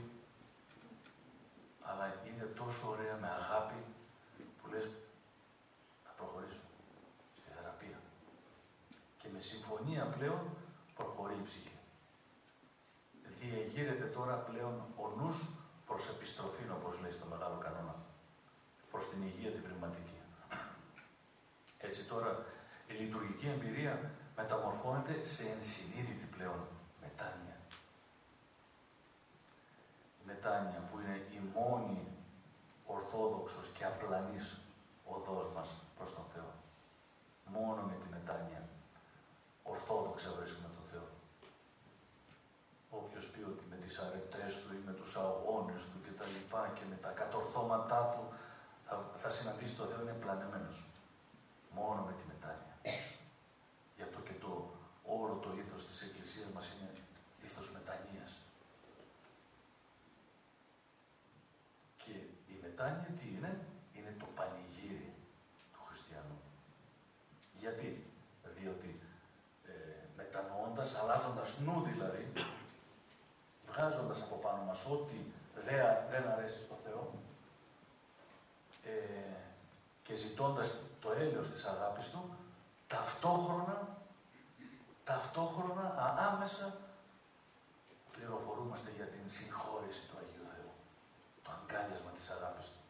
Αλλά είναι τόσο ωραία με αγάπη που λες, θα προχωρήσω στη θεραπεία. Και με συμφωνία πλέον προχωρεί η ψυχή. Διεγείρεται τώρα πλέον ο νους προς επιστροφή, όπως λέει στο Μεγάλο Κανόνα, προς την υγεία την πνευματική. Έτσι τώρα η λειτουργική εμπειρία μεταμορφώνεται σε ενσυνείδητη πλέον μετάνοια. Η μετάνοια που είναι η μόνη ορθόδοξος και απλανής οδός μας προς τον Θεό. Μόνο με τη μετάνοια ορθόδοξα βρίσκουμε τον Θεό. Όποιος πει ότι με τις αρετές του ή με τους αγώνες του και τα λοιπά και με τα κατορθώματά του θα συναντήσει τον Θεό, είναι πλανεμένος. Μόνο με τη μετάνοια. Γι' αυτό και όλο το ήθος της Εκκλησίας μας είναι ήθος μετανοίας. Και η μετάνοια τι είναι? Είναι το πανηγύρι του χριστιανού. Γιατί? Διότι μετανοώντας, αλλάζοντας νου δηλαδή, βγάζοντας από πάνω μας ό,τι δεν αρέσει στο Θεό και ζητώντας το έλεος της αγάπης Του, ταυτόχρονα άμεσα πληροφορούμαστε για την συγχώρεση του Αγίου Θεού, το αγκάλιασμα της αγάπης Του.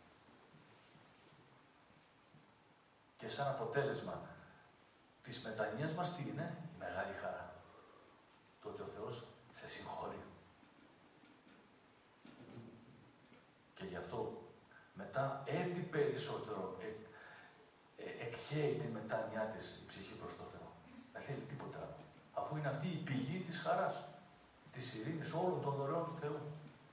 Και σαν αποτέλεσμα της μετανοίας μας τι είναι? Η μεγάλη χαρά. Το ότι ο Θεός σε συγχωρεί. Και γι' αυτό μετά έτσι περισσότερο εκχέει τη μετάνοιά της η ψυχή προς το Θεό. Δεν θέλει τίποτα άλλο. Αφού είναι αυτή η πηγή της χαράς, της ειρήνης όλων των δωρεών του Θεού.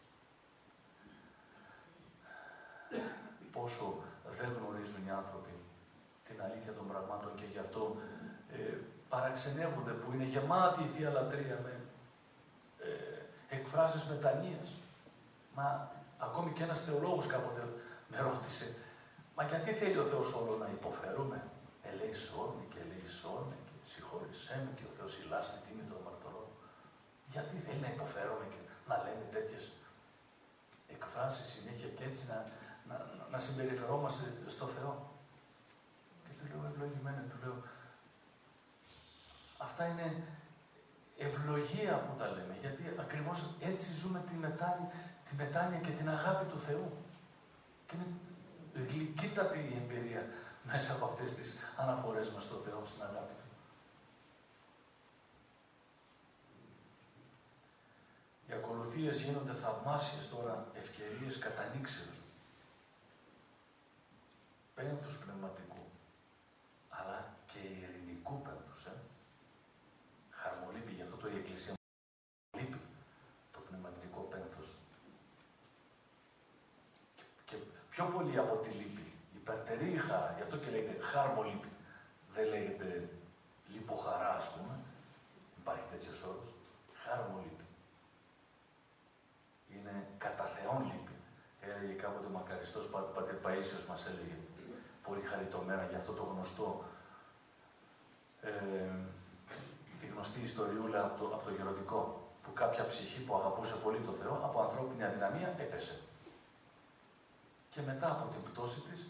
Πόσο δεν γνωρίζουν οι άνθρωποι την αλήθεια των πραγμάτων και γι' αυτό παραξενεύονται που είναι γεμάτη η Θεία Λατρεία με εκφράσεις μετανοίας. Μα ακόμη και ένας θεολόγος κάποτε με ρώτησε, μα γιατί θέλει ο Θεός όλο να υποφέρουμε? Ελέησόν και ελέησόν και συγχώρησέ με και ο Θεός ηλάστη τίμη των αμαρτωλών. Γιατί θέλει να υποφέρουμε και να λέμε τέτοιες εκφράσεις συνέχεια και έτσι να συμπεριφερόμαστε στο Θεό? Και του λέω ευλογημένα, του λέω, αυτά είναι ευλογία που τα λέμε, γιατί ακριβώς έτσι ζούμε τη μετάνοια και την αγάπη του Θεού. Και είναι γλυκύτατη η εμπειρία μέσα από αυτές τις αναφορές μας στο Θεό, στην αγάπη Του. Οι ακολουθίες γίνονται θαυμάσιες τώρα ευκαιρίες κατανοίξεως, πένθους πνευματικού, αλλά και ειρηνικού πένθους. Χαρμολύπη, γι' αυτό το η Εκκλησία λείπει το πνευματικό πένθος. Και πιο πολύ από τη λύπη, υπερτερεί η χαρά, γι' αυτό και λέγεται χαρμολύπη. Δεν λέγεται λιποχαρά, ας πούμε. Υπάρχει τέτοιος όρος. Χαρμολύπη. Είναι κατά Θεόν λύπη. Έλεγε κάποτε ο μακαριστός Πατήρ Παΐσιος, μας έλεγε πολύ χαριτωμένα για αυτό το γνωστό, τη γνωστή ιστοριούλα από το Γεροντικό, που κάποια ψυχή που αγαπούσε πολύ το Θεό, από ανθρώπινη αδυναμία έπεσε. Και μετά από την πτώση της,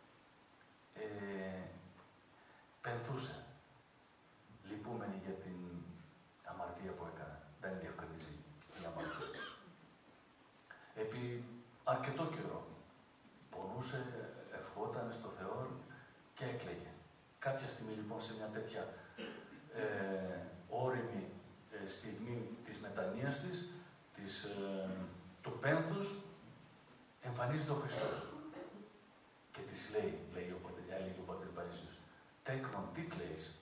πενθούσε, λυπούμενη για την αμαρτία που έκανε. Δεν διευκρινίζει την αμαρτία. Επί αρκετό καιρό πονούσε, ευχόταν στο Θεό και έκλαιγε. Κάποια στιγμή λοιπόν σε μια τέτοια όριμη στιγμή της μετανοίας της, του πένθους, εμφανίζεται ο Χριστός. Και της λέει ο Πατήρ Παΐσιος, τέκνον, τι κλαίεις?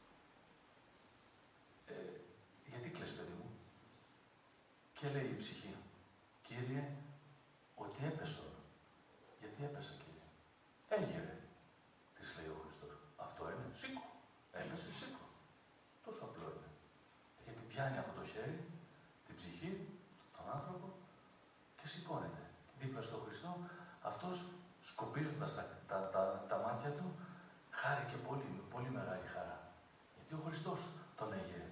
Γιατί κλαις, παιδί μου? Και λέει η ψυχή, Κύριε, ότι έπεσε όλο. Γιατί έπεσα, Κύριε? Έγειρε, της λέει ο Χριστός. Αυτό είναι, σήκω. Έπεσε, σήκω. Τόσο απλό είναι. Γιατί πιάνει από το χέρι την ψυχή, τον άνθρωπο και σηκώνεται. Δίπλα στο Χριστό, αυτός σκοπίζοντας τα μάτια του, χάρηκε πολύ, με πολύ μεγάλη χαρά. Γιατί ο Χριστός τον έγειρε.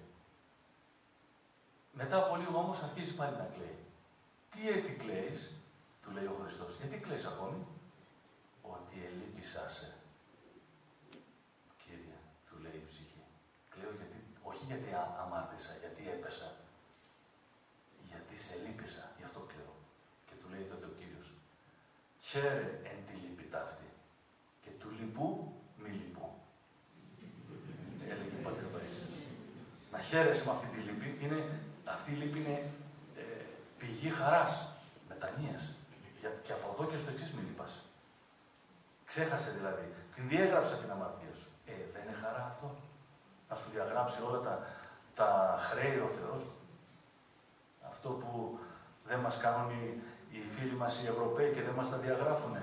Μετά από λίγο όμως αρχίζει πάλι να κλαίει. Τι έτσι κλαίεις, του λέει ο Χριστός. Γιατί κλαίεις ακόμη? Ότι ελείπησά σε. Κύριε, του λέει η ψυχή. Κλαίω γιατί, όχι γιατί αμάρτησα, γιατί έπεσα. Γιατί σε λύπησα, γι' αυτό κλαίω. Και του λέει τότε ο Κύριος, χαίρε εν τη λύπη ταύτη και του λυπού μη λυπού. Έλεγε ο Πατήρ Παΐσιος. Να χαίρεσαι με αυτή τη λύπη, αυτή η λύπη είναι πηγή χαράς, μετανοίας. Και από εδώ και στο εξής μην λυπάσαι. Ξέχασε δηλαδή, την διέγραψα την αμαρτία σου. Δεν είναι χαρά αυτό? Να σου διαγράψει όλα τα χρέη ο Θεός. Αυτό που δεν μας κάνουν οι φίλοι μας οι Ευρωπαίοι και δεν μας τα διαγράφουν.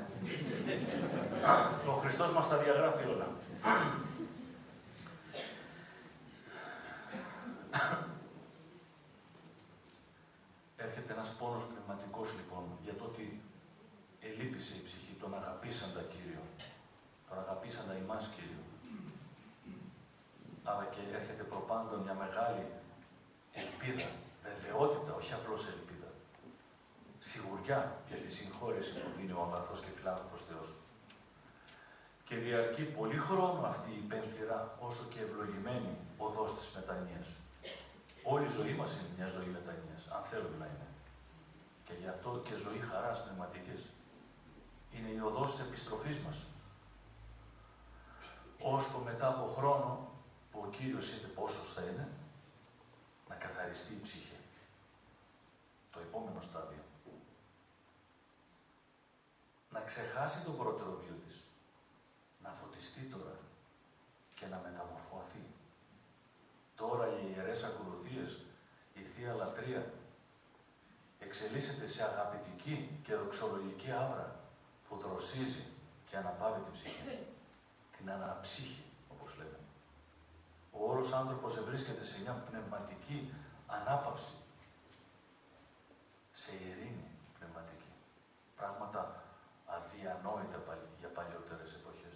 Ο Χριστός μας τα διαγράφει όλα. Έρχεται ένας πόνος πνευματικός λοιπόν, για το ότι ελείπησε η ψυχή, τον αγαπήσαντα Κύριο. Τον αγαπήσαντα ημάς Κύριο. Αλλά και έρχεται προπάντων μια μεγάλη ελπίδα, βεβαιότητα, όχι απλώς ελπίδα. Σιγουριά για τη συγχώρεση που δίνει ο αγαθός και φιλάνθρωπος Θεός. Και διαρκεί πολύ χρόνο αυτή η πενθυρά, όσο και ευλογημένη οδός της μετανοίας. Όλη η ζωή μας είναι μια ζωή μετανοίας, αν θέλουμε να είναι. Και γι' αυτό και ζωή χαράς πνευματικής. Είναι η οδός της επιστροφής μας. Ώσπου μετά από χρόνο, που ο Κύριος είτε πόσος θα είναι, να καθαριστεί η ψυχή. Το επόμενο στάδιο. Να ξεχάσει τον πρώτερο βίο της. Να φωτιστεί τώρα και να μεταμορφωθεί. Τώρα οι ιερές ακολουθίες, η Θεία Λατρεία, εξελίσσεται σε αγαπητική και δοξολογική άβρα που δροσίζει και αναπαύει την ψυχή. Την αναψύχη, όπως λέμε. Ο όλος άνθρωπος βρίσκεται σε μια πνευματική ανάπαυση. σε ειρήνη πνευματική. Πράγματα αδιανόητα για παλιότερες εποχές.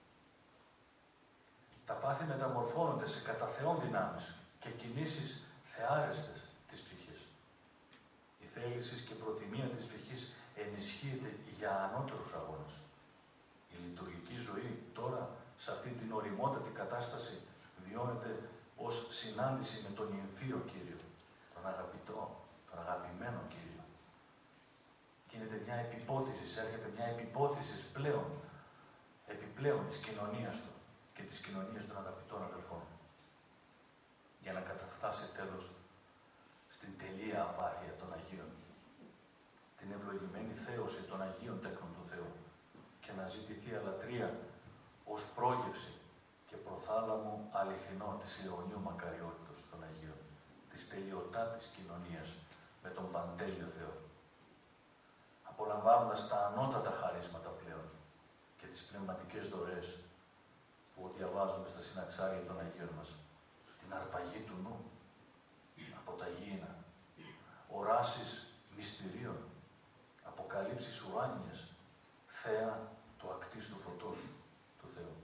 Τα πάθη μεταμορφώνονται σε κατά Θεόν δυνάμεις και κινήσεις θεάρεστες της ψυχής. Η θέληση και προθυμία της ψυχής ενισχύεται για ανώτερους αγώνες. Η λειτουργική ζωή τώρα, σε αυτή την ωριμότατη κατάσταση, βιώνεται ως συνάντηση με τον Υμφίο Κύριο, τον αγαπητό, τον αγαπημένο Κύριο. Γίνεται μια επιπόθηση, έρχεται μια επιπόθηση επιπλέον της κοινωνίας του και της κοινωνίας των αγαπητών αδελφών, για να καταφτάσει τέλος στην τελεία απάθεια των Αγίων, την ευλογημένη θέωση των Αγίων Τέκνων του Θεού και να ζει τη Θεία Λατρεία ως πρόγευση και προθάλαμο αληθινό της αιωνίου μακαριότητος των Αγίων, της τελειωτάτης κοινωνίας με τον Παντέλειο Θεό, απολαμβάνοντας τα ανώτατα χαρίσματα πλέον και τις πνευματικές δωρές που διαβάζουμε στα συναξάρια των Αγίων μας, την αρπαγή του νου από τα γήινα, οράσεις μυστηρίων, αποκαλύψεις ουράνιες, θέα του ακτίστου φωτός του Θεού.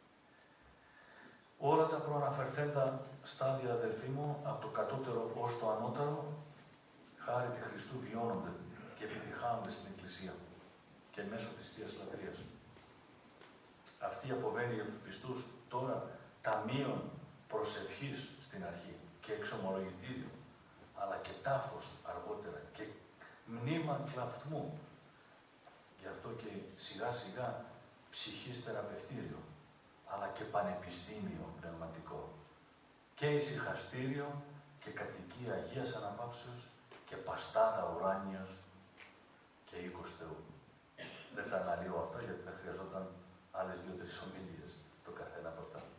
Όλα τα προαναφερθέντα στάδια, αδελφοί μου, από το κατώτερο ως το ανώτερο, χάρη τη Χριστού βιώνονται και επιτυχάνονται στην Εκκλησία και μέσω της Θείας Λατρείας. Αυτή αποβαίνει για τους πιστούς τώρα ταμείων προσευχής στην αρχή και εξομολογητήριο, αλλά και τάφος αργότερα και μνήμα κλαφθμού. Γι' αυτό και σιγά σιγά ψυχής θεραπευτήριο, αλλά και πανεπιστήμιο πνευματικό και ησυχαστήριο και κατοικία Αγίας Αναπαύσεως και παστάδα ουράνιος και οίκος Θεού. Δεν τα αναλύω αυτά γιατί θα χρειαζόταν άλλες 2-3 ομιλίες το καθένα από αυτά.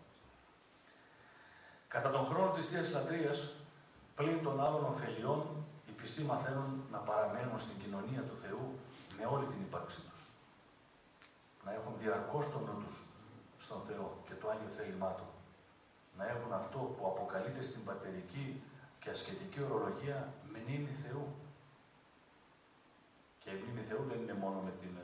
Κατά τον χρόνο της Θείας Λατρείας, πλην των άλλων ωφελιών, οι πιστοί μαθαίνουν να παραμένουν στην κοινωνία του Θεού με όλη την ύπαρξή τους. Να έχουν διαρκώς τον νου τους στον Θεό και το Άγιο θέλημά Του. Να έχουν αυτό που αποκαλείται στην πατερική και ασκετική ορολογία μνήμη Θεού. Και η μνήμη Θεού δεν είναι μόνο με την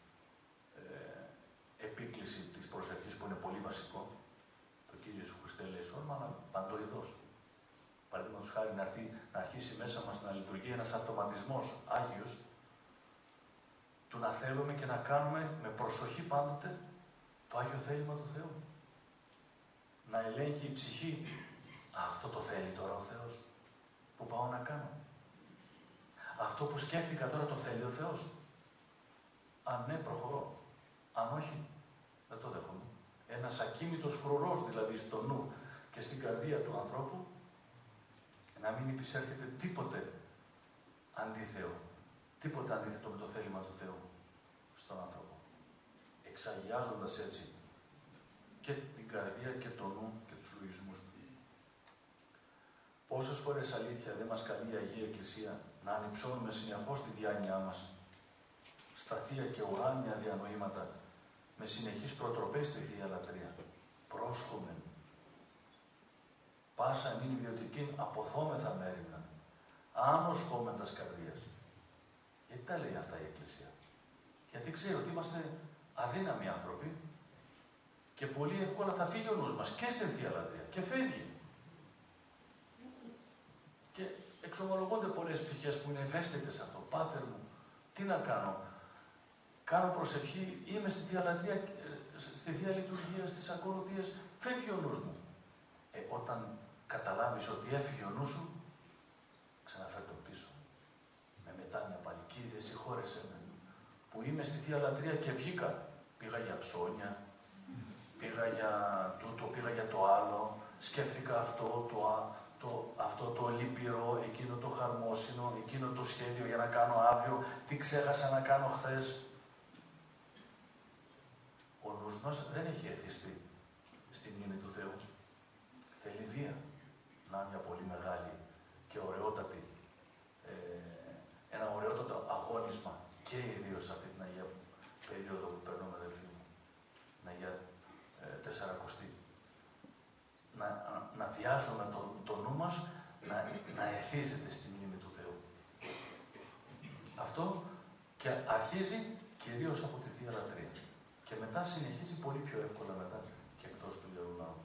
επίκληση της προσευχής που είναι πολύ βασικό, το Κύριε Σου Χριστέ ελέησόν, αλλά παντοειδώς. Παραδείγματος χάρη να αρχίσει μέσα μας να λειτουργεί ένας αυτοματισμός Άγιος, του να θέλουμε και να κάνουμε με προσοχή πάντοτε το Άγιο θέλημα του Θεού. Να ελέγχει η ψυχή, αυτό το θέλει τώρα ο Θεός, που πάω να κάνω. Αυτό που σκέφτηκα τώρα το θέλει ο Θεός. Αν ναι, προχωρώ. Αν όχι, δεν το δέχομαι. Ένας ακίνητος φρουρός δηλαδή στο νου και στην καρδία του ανθρώπου, να μην υπησέρχεται τίποτε αντίθεο, τίποτε αντίθετο με το θέλημα του Θεού στον άνθρωπο. Εξαγιάζοντας έτσι και την καρδία και το νου και τους λογισμούς του. Πόσες φορές αλήθεια δεν μας καλεί η Αγία Εκκλησία να ανυψώνουμε συνεχώς τη διάνοιά μας στα θεία και ουράνια διανοήματα με συνεχείς προτροπές στη Θεία Λατρεία. Πρόσχομεν. Πάσα εν είναι ιδιωτικήν αποθόμεθα μέρημνα. Άνος χώμεντας καρδίας. Γιατί τα λέει αυτά η Εκκλησία? Γιατί ξέρει ότι είμαστε αδύναμοι άνθρωποι και πολύ εύκολα θα φύγει ο νους μας και στην Θεία Λατρεία και φεύγει. Και εξομολογούνται πολλές ψυχές που είναι ευαίσθητες σε αυτό. Πάτερ μου, τι να κάνω? Κάνω προσευχή, είμαι στη Θεία Λατρεία, στη Θεία Λειτουργία, στις ακολουθίες, φεύγει ο νους μου. Όταν καταλάβεις ότι έφυγε ο νους σου, ξαναφέρ' τον πίσω. Με μετάνοια πάλι, Κύριε, συγχώρεσέ με, που είμαι στη Θεία Λατρεία και βγήκα. Πήγα για ψώνια, πήγα για τούτο, πήγα για το άλλο, σκέφτηκα αυτό το λυπηρό, εκείνο το χαρμόσυνο, εκείνο το σχέδιο για να κάνω αύριο, τι ξέχασα να κάνω χθες. Ο νους μας δεν έχει εθιστεί στη μνήμη του Θεού. Θέλει βία. Να μια πολύ μεγάλη και ωραιότατη, ένα ωραιότατο αγώνισμα και ιδίως σε αυτή την Αγία περίοδο που περνούμε, αδελφοί μου, την Αγία Τεσσαρακοστή. Να βιάζουμε το νου μας να εθίζεται στη μνήμη του Θεού. Και αρχίζει κυρίως από τη Θεία Λατρεία. Και μετά συνεχίζει πολύ πιο εύκολα μετά και εκτός του Ιερού Ναού.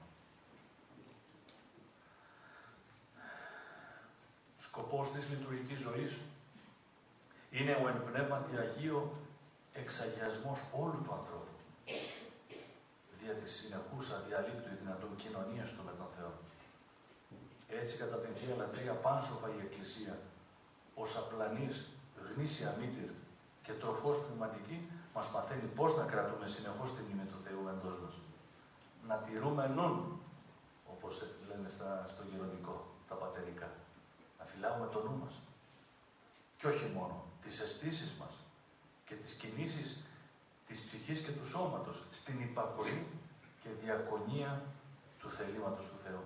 Σκοπός της λειτουργικής ζωής είναι ο εν πνεύματι Αγίο εξαγιασμός όλου του ανθρώπου, δια της συνεχούς αδιαλείπτου ή δυνατόν κοινωνίας του με τον Θεό. Έτσι, κατά την Θεία Λατρεία, πάνσοφα η Εκκλησία, ως απλανής γνήσια μήτηρ και τροφός πνευματική, μας μαθαίνει πώς να κρατούμε συνεχώς τη μνήμη του Θεού εντός μας. Να τηρούμε νουν, όπως λένε στο γεροντικό, τα πατερικά. Να φυλάγουμε το νου μας. Και όχι μόνο, τις αισθήσεις μας και τις κινήσεις της ψυχής και του σώματος στην υπακοή και διακονία του θελήματος του Θεού.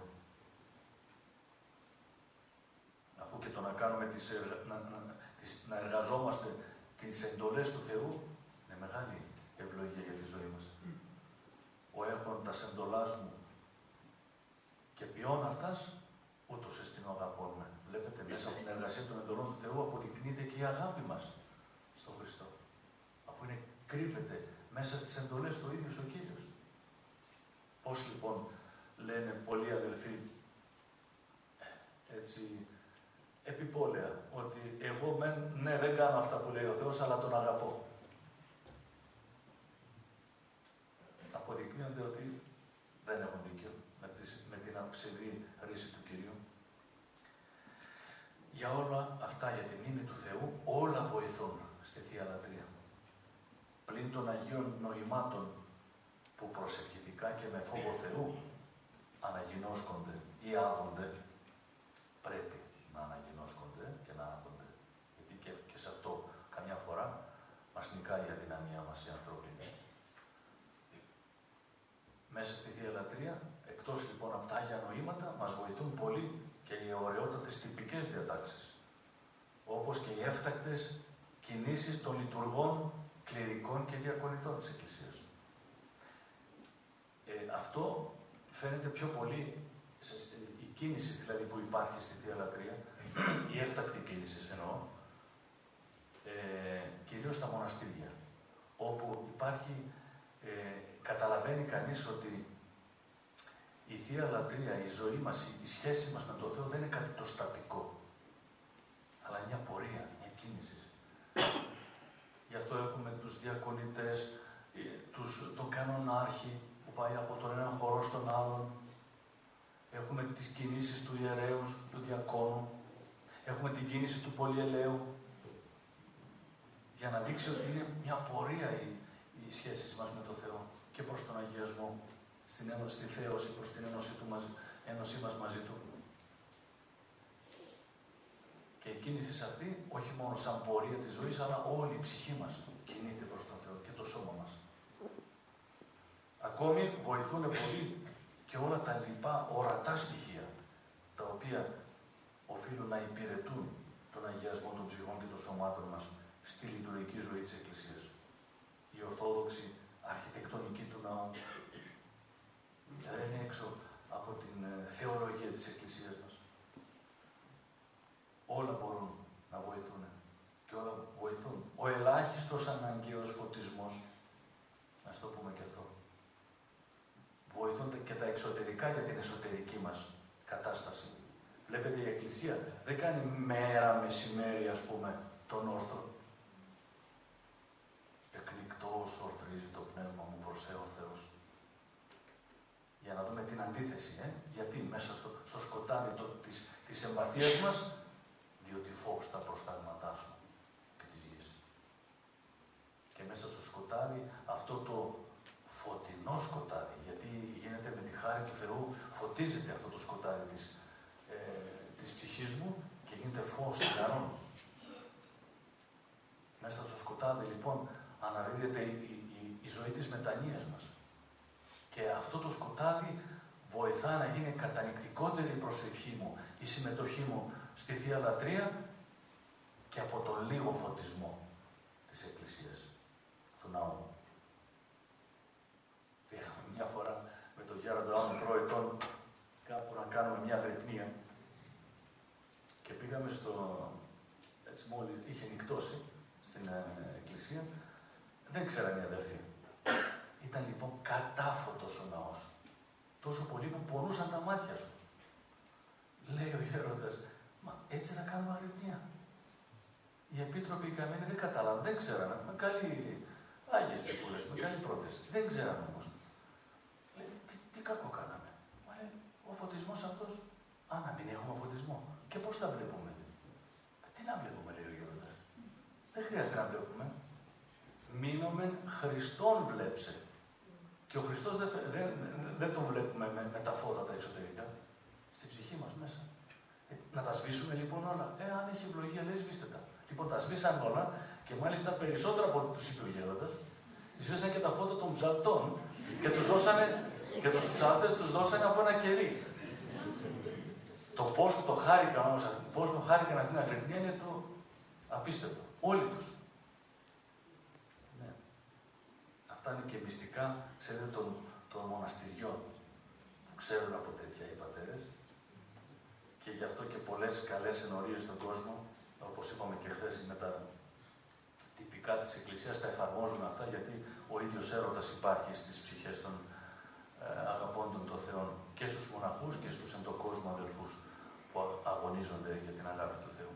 Αφού και το να κάνουμε να εργαζόμαστε τις εντολές του Θεού είναι μεγάλη ευλογία για τη ζωή μας. Ο έχων τας εντολάς μου και ποιόν αυτάς, ούτως εστιν αγαπών με. Βλέπετε, μέσα από την εργασία των εντολών του Θεού αποδεικνύεται και η αγάπη μας στον Χριστό. Αφού κρύβεται μέσα στις εντολές του ίδιος ο Κύριος. Πώς λοιπόν λένε πολλοί αδελφοί, έτσι, επιπόλαια, ότι εγώ ναι, δεν κάνω αυτά που λέει ο Θεός, αλλά τον αγαπώ. Αποδεικνύονται ότι δεν έχουν δίκιο με την αψηδή ρίση του Κυρίου. Για όλα αυτά, για τη μνήμη του Θεού, όλα βοηθούν στη Θεία Λατρεία. Πλην των Αγίων νοημάτων που προσευχητικά και με φόβο Θεού αναγινώσκονται ή άδονται, πρέπει να αναγινώσκονται και να άδονται. Γιατί και σε αυτό καμιά φορά μας νικάει η αδυναμία μας η ανθρώπινη. Μέσα στη Θεία Λατρεία, εκτός λοιπόν από τα Άγια Νοήματα, μας βοηθούν πολύ και οι ωραιότατες τυπικές διατάξεις, όπως και οι έφτακτες κινήσεις των λειτουργών, κληρικών και διακονητών της Εκκλησίας. Αυτό φαίνεται πιο πολύ, η κίνηση δηλαδή που υπάρχει στη Θεία Λατρεία, η έφτακτη κίνηση εννοώ, κυρίως στα μοναστήρια, όπου υπάρχει, καταλαβαίνει κανείς ότι η Θεία Λατρεία, η ζωή μας, η σχέση μας με τον Θεό δεν είναι κάτι το στατικό, αλλά μια πορεία, μια κίνηση. Γι' αυτό έχουμε τους διακονητές, τον κανονάρχη που πάει από τον έναν χορό στον άλλον. Έχουμε τις κινήσεις του ιερέους, του διακόνου. Έχουμε την κίνηση του πολυελαίου. Για να δείξει ότι είναι μια πορεία οι σχέσεις μας με τον Θεό και προς τον αγιασμό, στη θέωση, προς την ένωσή μας μαζί Του. Και η κίνηση αυτή, όχι μόνο σαν πορεία της ζωής, αλλά όλη η ψυχή μας κινείται προς τον Θεό και το σώμα μας. Ακόμη βοηθούν πολύ και όλα τα λοιπά ορατά στοιχεία, τα οποία οφείλουν να υπηρετούν τον αγιασμό των ψυχών και των σωμάτων μας στη λειτουργική ζωή της Εκκλησίας. Η ορθόδοξη αρχιτεκτονική του ναού δεν είναι έξω από την θεολογία της Εκκλησίας μας. Όλα μπορούν να βοηθούν και όλα βοηθούν. Ο ελάχιστος αναγκαίος φωτισμός, να το πούμε και αυτό, βοηθούν και τα εξωτερικά για την εσωτερική μας κατάσταση. Βλέπετε, η Εκκλησία δεν κάνει μέρα μεσημέρι, ας πούμε, τον όρθρο. Εκνικτός ορθρίζει το πνεύμα μου προς ο Θεός. Για να δούμε την αντίθεση, γιατί μέσα στο σκοτάδι της εμπαθίας μας, διότι φως τα προστάγματά σου και της γης. Και μέσα στο σκοτάδι, αυτό το φωτεινό σκοτάδι, γιατί γίνεται με τη χάρη του Θεού, φωτίζεται αυτό το σκοτάδι της ψυχής μου και γίνεται φως λαρών. Μέσα στο σκοτάδι, λοιπόν, αναδύεται η ζωή της μετανοίας μας. Και αυτό το σκοτάδι βοηθά να γίνει κατανυκτικότερη η προσευχή μου, η συμμετοχή μου στη Θεία Λατρεία και από τον λίγο φωτισμό της Εκκλησίας, του ναού. Πήγαμε μια φορά με τον Γέροντα Άνω Προετών κάπου να κάνουμε μια γρυπνία και πήγαμε έτσι μόλις είχε νυκτώσει στην εκκλησία εκκλησία, δεν ξέραν οι αδελφοί. Ήταν λοιπόν κατάφωτος ο ναός. Τόσο πολύ που πονούσαν τα μάτια σου. Λέει ο γέροντας, μα έτσι θα κάνουμε αγρυπνία. Οι επίτροποι οι καμένοι δεν καταλάβαν, δεν ξέραν. Με καλή άγιες ψυχούλες, με καλή πρόθεση. Δεν ξέραν όμως. Λέει, τι κακό κάναμε. Μα λέει, ο φωτισμός αυτός, να μην έχουμε φωτισμό. Και πώς θα βλέπουμε. Τι να βλέπουμε, λέει ο γέροντας. Δεν χρειάζεται να βλέπουμε. Μείνομεν Χριστόν βλέψε. Και ο Χριστός δεν τον βλέπουμε με τα φώτα τα εξωτερικά. Στη ψυχή μας μέσα. Να τα σβήσουμε λοιπόν όλα. Αν έχει ευλογία, λέει, σβήστε τα. Λοιπόν, τα σβήσαν όλα και μάλιστα περισσότερα από ό,τι τους είπε ο γέροντας. Σβήσαν και τα φώτα των ψαλτών και τους δώσανε, και τους ψάλτες τους δώσανε από ένα κερί. Το πόσο το χάρηκαν όμως, πόσο χάρηκαν αυτήν την αγρυπνία είναι το απίστευτο. Όλοι τους. Ναι. Αυτά είναι και μυστικά, ξέρετε, των μοναστηριών που ξέρουν από τέτοια οι πατέρες. Και γι' αυτό και πολλές καλές ενορίες στον κόσμο, όπως είπαμε και χθες, με τα τυπικά της Εκκλησίας, τα εφαρμόζουν αυτά, γιατί ο ίδιος έρωτας υπάρχει στις ψυχές των αγαπώντων των Θεών και στους μοναχούς και στους εν το κόσμο αδελφούς που αγωνίζονται για την αγάπη του Θεού.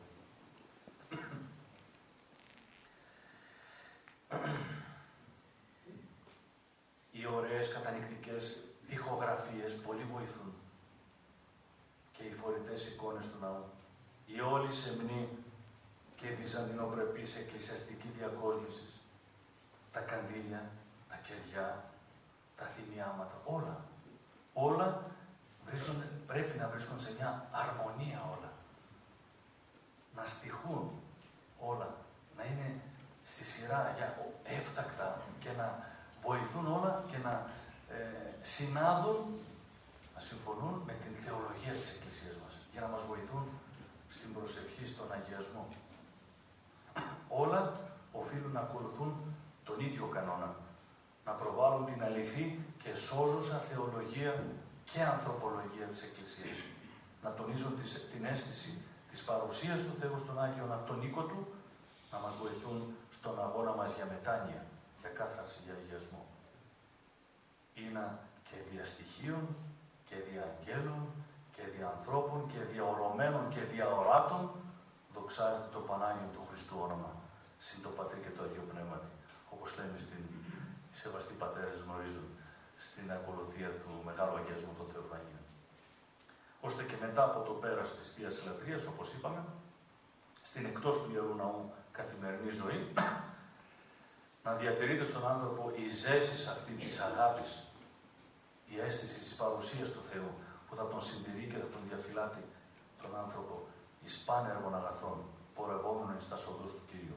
Οι ωραίες κατανυκτικές τοιχογραφίες πολύ βοηθούν. Και οι φορητές εικόνες του ναού. Η όλη σεμνή και βυζαντινοπρεπής εκκλησιαστική διακόσμηση. Τα καντήλια, τα κεριά, τα θυμιάματα, όλα. Όλα πρέπει να βρίσκονται σε μια αρμονία όλα. Να στοιχούν όλα. Να είναι στη σειρά για έφτακτα και να βοηθούν όλα και να συνάδουν, να συμφωνούν με την θεολογία της Εκκλησίας μας, για να μας βοηθούν στην προσευχή, στον αγιασμό. Όλα οφείλουν να ακολουθούν τον ίδιο κανόνα, να προβάλλουν την αληθή και σώζουσα θεολογία και ανθρωπολογία της Εκκλησίας, να τονίζουν την αίσθηση της παρουσίας του Θεού στον Άγιον αυτόν οίκο του, να μας βοηθούν στον αγώνα μας για μετάνοια, για κάθαρση, για αγιασμό. Είναι και δια στοιχείων, και δια αγγέλων, και δια ανθρώπων, και δια ορωμένων, και δια οράτων, δοξάζεται το Πανάγιο του Χριστού όνομα, συν το Πατρί και το Αγίο Πνεύματι, όπως λέμε στην σεβαστοί πατέρες γνωρίζουν, στην ακολουθία του Μεγάλου Αγιασμού των Θεοφανίων. Ώστε και μετά από το πέρας της Θείας Λατρείας, όπως είπαμε, στην εκτός του Ιερού Ναού καθημερινή ζωή, να διατηρείται στον άνθρωπο η ζέση αυτή της αγάπης, η αίσθηση της παρουσίας του Θεού, που θα τον συντηρεί και θα τον διαφυλάτει τον άνθρωπο εις πάνεργων αγαθών, πορευόμενων στα οδούς του Κυρίου.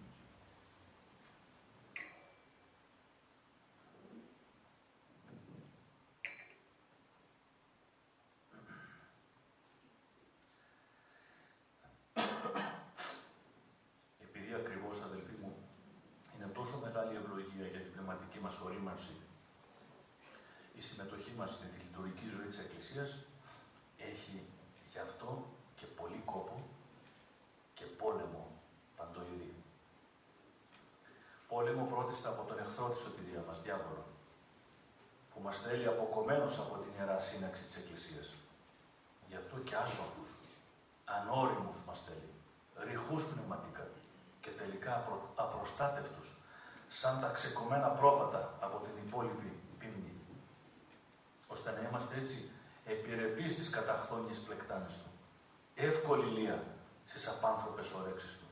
Επειδή ακριβώς, αδελφοί μου, είναι τόσο μεγάλη ευλογία για την πνευματική μας ορίμανση η συμμετοχή μας στην λειτουργική ζωή της Εκκλησίας, έχει γι' αυτό και πολύ κόπο και πόλεμο παντοειδή. Πόλεμο πρώτιστα από τον εχθρό της σωτηρία μας, διάβολο, που μας θέλει αποκομμένους από την Ιερά Σύναξη της Εκκλησίας. Γι' αυτό και άσοφους, ανώριμους μας θέλει, ρηχούς πνευματικά και τελικά απροστάτευτους, σαν τα ξεκομμένα πρόβατα από την υπόλοιπη πίμνη, ώστε να είμαστε έτσι επιρρεπείς στις καταχθόνιες πλεκτάνες του, εύκολη λία στις απάνθρωπες όρεξεις του.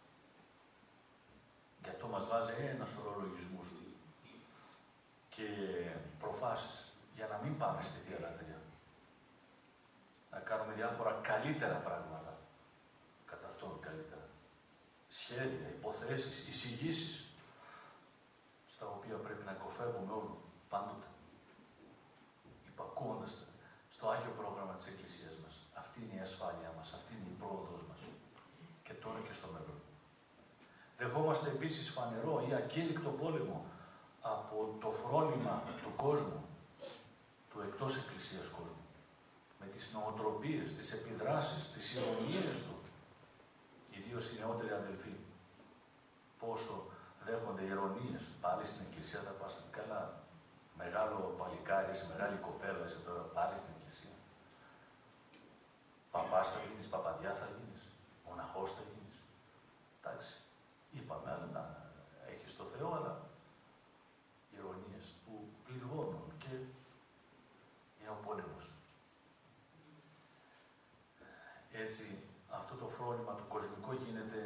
Γι' αυτό μας βάζει ένα σωρό λογισμούς και προφάσεις, για να μην πάμε στη Θεία Λατρεία. Να κάνουμε διάφορα καλύτερα πράγματα, κατά αυτόν καλύτερα. Σχέδια, υποθέσεις, εισηγήσεις, στα οποία πρέπει να κοφεύουμε όλοι, πάντοτε. Υπακούοντας στο Άγιο πρόγραμμα της Εκκλησίας μας. Αυτή είναι η ασφάλεια μας, αυτή είναι η πρόοδος μας. Και τώρα και στο μέλλον. Δεχόμαστε επίσης φανερό ή ακήρυκτο πόλεμο από το φρόνημα του κόσμου, του εκτός Εκκλησίας κόσμου. Με τις νοοτροπίες, τις επιδράσεις, τις ηρωνίες του. Ιδίως οι νεότεροι αδελφοί. Πόσο δέχονται ειρωνίες. Πάλι στην εκκλησία θα πας καλά. Μεγάλο παλικάρι, είσαι μεγάλη κοπέλα, είσαι τώρα πάλι στην εκκλησία. Παπάς θα γίνεις, παπαδιά θα γίνεις, μοναχός θα γίνεις. Εντάξει, είπαμε να έχεις το Θεό, αλλά ειρωνίες που πληγώνουν και είναι ο πόλεμος. Έτσι, αυτό το φρόνημα του κοσμικό γίνεται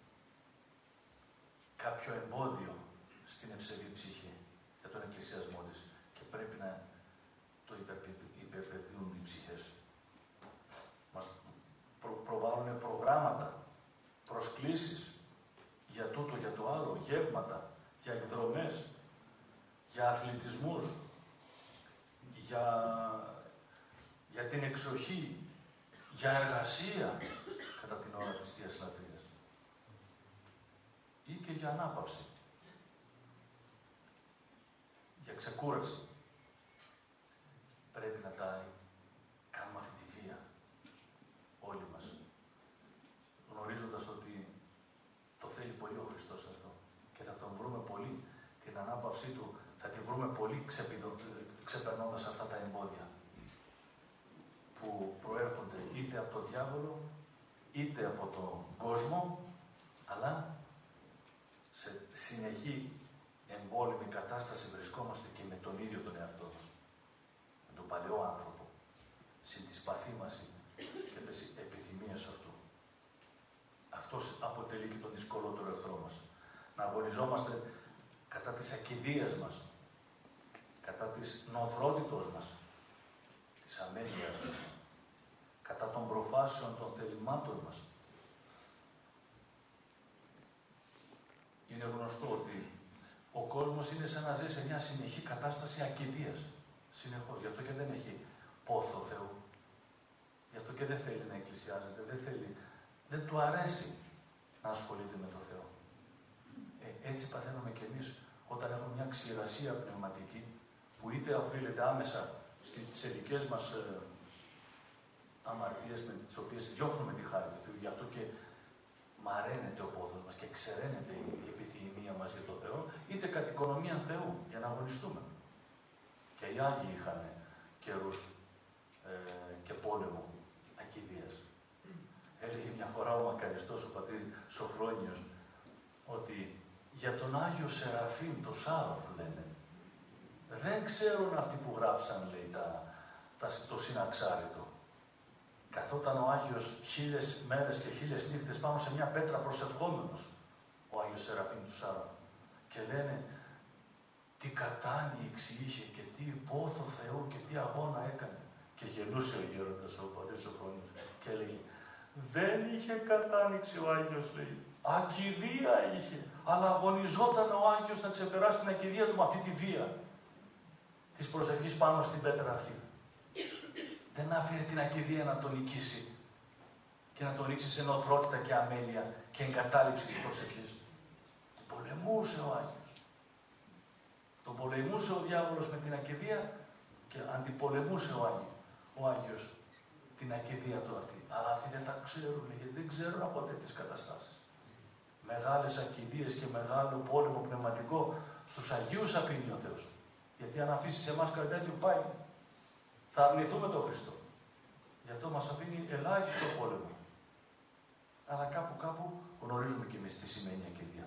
κάποιο εμπόδιο στην ευσεβή ψυχή για τον εκκλησιασμό της και πρέπει να το υπερπεδίουν οι ψυχές. Μας προβάλλουν προγράμματα, προσκλήσεις για τούτο, για το άλλο, γεύματα, για εκδρομές, για αθλητισμούς, για την εξοχή, για εργασία κατά την ώρα της Θείας Λατρείας ή και για ανάπαυση, για ξεκούραση. Πρέπει να τα κάνουμε αυτή τη βία όλοι μας, γνωρίζοντας ότι το θέλει πολύ ο Χριστός αυτό και θα τον βρούμε πολύ, την ανάπαυσή του θα τη βρούμε πολύ ξεπερνώντας αυτά τα εμπόδια που προέρχονται είτε από τον διάβολο, είτε από τον κόσμο, αλλά σε συνεχή εμπόλεμη κατάσταση βρισκόμαστε και με τον ίδιο τον εαυτό μας, με τον παλαιό άνθρωπο, συν τη σπαθήμαση και τις επιθυμίες αυτού. Αυτός αποτελεί και τον δυσκολότερο εχθρό μας. Να αγωνιζόμαστε κατά της ακιδείας μας, κατά της νοθρότητος μας, της αμέλειας μας, κατά των προφάσεων των θελημάτων μας. Είναι γνωστό ότι ο κόσμος είναι σαν να ζει σε μια συνεχή κατάσταση ακιδείας, συνεχώς. Γι' αυτό και δεν έχει πόθο Θεού. Γι' αυτό και δεν θέλει να εκκλησιάζεται, δεν του αρέσει να ασχολείται με το Θεό. Έτσι παθαίνουμε κι εμείς όταν έχουμε μια ξηρασία πνευματική που είτε οφείλεται άμεσα σε δικές μας αμαρτίες με τις οποίες διώχνουμε τη χάρη του Θεού, γι' αυτό και μαραίνεται ο πόθος μας και ξεραίνεται η επιθυμία μας για το Θεό, είτε κατ' οικονομία Θεού, για να αγωνιστούμε. Και οι Άγιοι είχαν καιρούς και πόλεμο ακιδείας. Έλεγε μια φορά ο μακαριστός, ο πατήρ Σοφρόνιος, ότι για τον Άγιο Σεραφείμ, το Σάροφ λένε, δεν ξέρουν αυτοί που γράψαν, λέει, το συναξάριτο. Καθόταν ο Άγιος 1000 μέρες και 1000 νύχτες πάνω σε μια πέτρα προσευχόμενος, ο Άγιος Σεραφείμ του Σάροφ. Και λένε τι κατάνοιξη είχε και τι πόθο Θεού και τι αγώνα έκανε. Και γελούσε ο γέροντας, ο πατήρ Σοφρόνιος, και έλεγε δεν είχε κατάνοιξη ο Άγιος, λέει. Ακιδεία είχε, αλλά αγωνιζόταν ο Άγιος να ξεπεράσει την ακιδεία του με αυτή τη βία της προσευχής πάνω στην πέτρα αυτή. Δεν άφηνε την ακιδεία να τον νικήσει και να τον ρίξει σε νοθρότητα και αμέλεια και εγκατάλειψη της προσευχής. Τον πολεμούσε ο Άγιος. Τον πολεμούσε ο διάβολος με την ακιδεία και αντιπολεμούσε ο Άγιος την ακιδεία του αυτή. Αλλά αυτοί δεν τα ξέρουν, γιατί δεν ξέρουν από τέτοιες καταστάσεις. Μεγάλες ακιδείες και μεγάλο πόλεμο πνευματικό στους Αγίους αφήνει ο Θεός. Γιατί αν αφήσει σε εμάς κάτι τέτοιο πάει, θα αρνηθούμε τον Χριστό. Γι' αυτό μας αφήνει ελάχιστο πόλεμο. Αλλά κάπου γνωρίζουμε κι εμείς τι σημαίνει ακιδεία.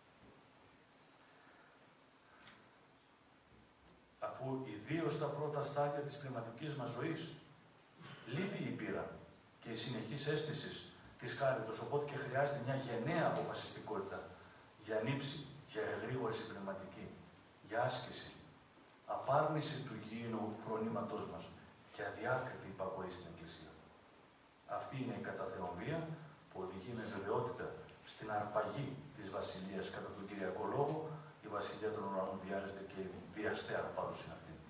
Αφού ιδίως στα πρώτα στάδια της πνευματικής μας ζωής λείπει η πείρα και η συνεχής αίσθηση της χάριτος, οπότε και χρειάζεται μια γενναία αποφασιστικότητα για νύψη, για εγρήγορση πνευματική, για άσκηση, απάρνηση του γήινου φρονήματός μας και αδιάκριτη υπακοή στην Εκκλησία. Αυτή είναι η κατά Θεόν βία που οδηγεί με βεβαιότητα στην αρπαγή της Βασιλείας κατά τον Κυριακό Λόγο. Η Βασιλεία των Ουρανών διάλυεται και η βιαστέα αρπάδος είναι αυτή.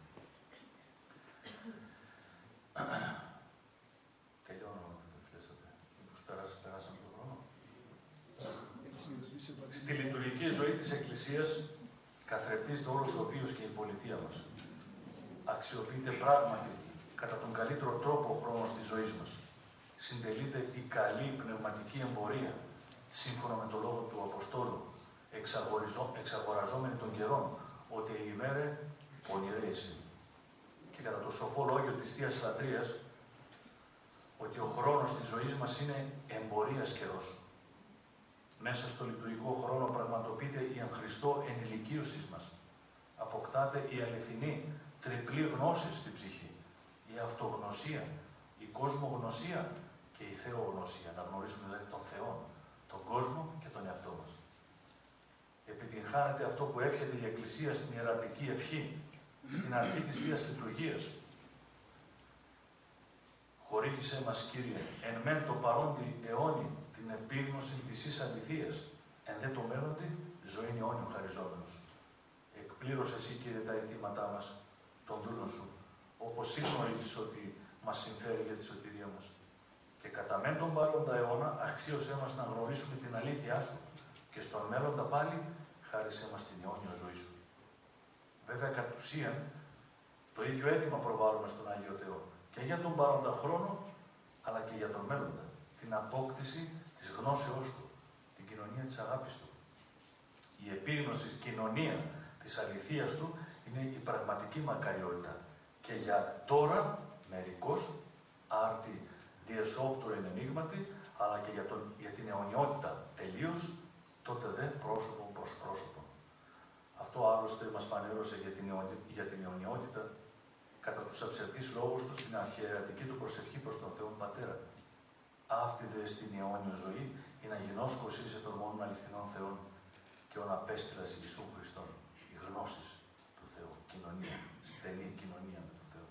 Τελειώνω, περάσαμε τον χρόνο. Στη λειτουργική ζωή της Εκκλησίας καθρεπτίζεται όλος ο βίος και η πολιτεία μας. Αξιοποιείται πράγματι κατά τον καλύτερο τρόπο ο χρόνος της ζωής μας. Συντελείται η καλή πνευματική εμπορία, σύμφωνα με το λόγο του Αποστόλου, εξαγοραζόμενοι των καιρών, ότι η ημέρα πονηρέ εσύ. Και κατά το σοφό λόγιο της Θείας Λατρείας, ότι ο χρόνος της ζωής μας είναι εμπορίας καιρός. Μέσα στο λειτουργικό χρόνο πραγματοποιείται η εν Χριστώ ενηλικίωσης μας. Αποκτάται η αληθινή τριπλή γνώση στην ψυχή. Η αυτογνωσία, η κόσμογνωσία και η θεογνωσία. Να γνωρίσουμε δηλαδή τον Θεό, τον κόσμο και τον εαυτό μας. Επιτυγχάνεται αυτό που εύχεται η Εκκλησία στην ιερατική ευχή, στην αρχή της Θείας Λειτουργίας. Χορήγησέ μας, Κύριε, εν μεν το παρόντι αιώνι την επίγνωση της εις αληθείας, εν δε το μέλλοντι ζωήν αιώνιο χαριζόμενος. Εκπλήρωσε εσύ, Κύριε, τα αιτήματά μας, των δούλων σου, όπως εσύ γνωρίζεις ότι μας συμφέρει για τη σωτηρία μας. Και κατά μεν τον παρόντα αιώνα, αξίωσέ μας να γνωρίσουμε την αλήθειά σου και στον μέλλοντα πάλι χάρισέ μας την αιώνια ζωή σου. Βέβαια, κατ' ουσίαν, το ίδιο αίτημα προβάλλουμε στον Άγιο Θεό και για τον παρόντα χρόνο, αλλά και για τον μέλλοντα. Την απόκτηση της γνώσεώς του, την κοινωνία της αγάπης του. Η επίγνωση, κοινωνία της αληθείας του είναι η πραγματική μακαριότητα. Και για τώρα, μερικώς, άρτη διεσόπτω εν ενίγματι, αλλά και για την αιωνιότητα τελείως, τότε δε πρόσωπο προς πρόσωπο. Αυτό άλλωστε μας φανέρωσε για την αιωνιότητα κατά τους αψευτείς λόγους του στην αρχιερατική του προσευχή προς τον Θεό Πατέρα. Αυτή δε στην αιώνιο ζωή είναι αγινώσκος είσαι των μόνων αληθινών Θεών και ον απέστειλας Ιησού Χριστόν. Η γνώση του Θεού, κοινωνία, στενή κοινωνία με τον Θεό.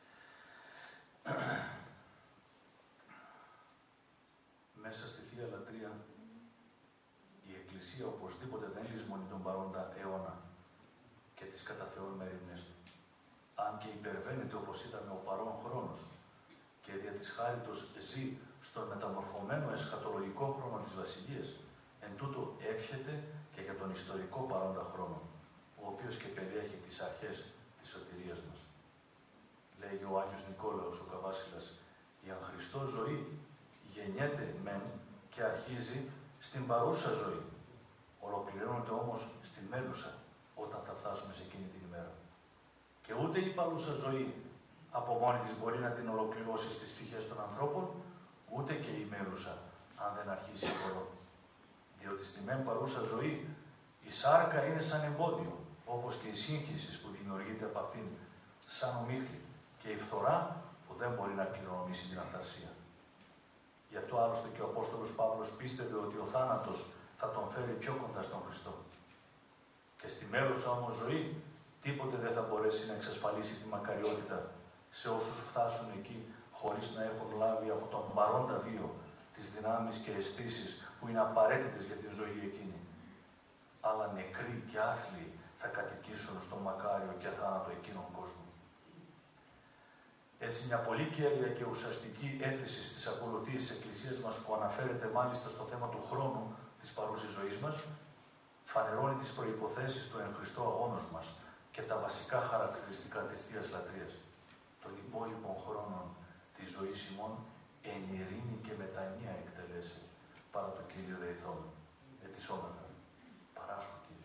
Μέσα στη Θεία Λατρεία η Εκκλησία οπωσδήποτε δεν λησμονεί τον παρόντα αιώνα και τις κατά Θεόν μεριμνές του. Αν και υπερβαίνεται, όπως είδαμε, ο παρόν χρόνος και δια της χάριτος ζει στον μεταμορφωμένο εσχατολογικό χρόνο της Βασιλείας, εν τούτο εύχεται και για τον ιστορικό παρόντα χρόνο, ο οποίος και περιέχει τις αρχές της σωτηρίας μας. Λέγει ο Άγιος Νικόλαος ο Καβάσιλας, η εν Χριστώ ζωή γεννιέται μεν και αρχίζει στην παρούσα ζωή. Ολοκληρώνεται όμως στην μέλουσα, όταν θα φτάσουμε σε εκείνη την ημέρα. Και ούτε η παρούσα ζωή από μόνη της μπορεί να την ολοκληρώσει στις ψυχές των ανθρώπων, ούτε και η μέλουσα, αν δεν αρχίσει εδώ. Διότι στη μεν παρούσα ζωή η σάρκα είναι σαν εμπόδιο, όπως και η σύγχυση που δημιουργείται από αυτήν σαν ομίχλη και η φθορά που δεν μπορεί να κληρονομήσει την αυθαρσία. Γι' αυτό άλλωστε και ο Απόστολος Παύλος πίστευε ότι ο θάνατος θα τον φέρει πιο κοντά στον Χριστό. Και στη μέλουσα όμως ζωή τίποτε δεν θα μπορέσει να εξασφαλίσει τη μακαριότητα σε όσους φτάσουν εκεί χωρίς να έχουν λάβει από τον παρόντα βίο τις δυνάμεις και αισθήσεις που είναι απαραίτητες για την ζωή εκείνη. Αλλά νεκροί και άθλιοι θα κατοικήσουν στο μακάριο και αθάνατο εκείνον κόσμο. Έτσι, μια πολύ κέρια και ουσιαστική αίτηση στις ακολουθίες της Εκκλησίας μας, που αναφέρεται μάλιστα στο θέμα του χρόνου της παρούσης ζωής μας, φανερώνει τις προϋποθέσεις του εν Χριστώ αγώνος μας και τα βασικά χαρακτηριστικά της Θείας Λατρείας. Των υπόλοιπων χρόνων της ζωής ημών εν ειρήνη και μετανία εκτελέσει, παρά το Κύριο δεηθών, ετισόμεθα. Παράσχω, Κύριε.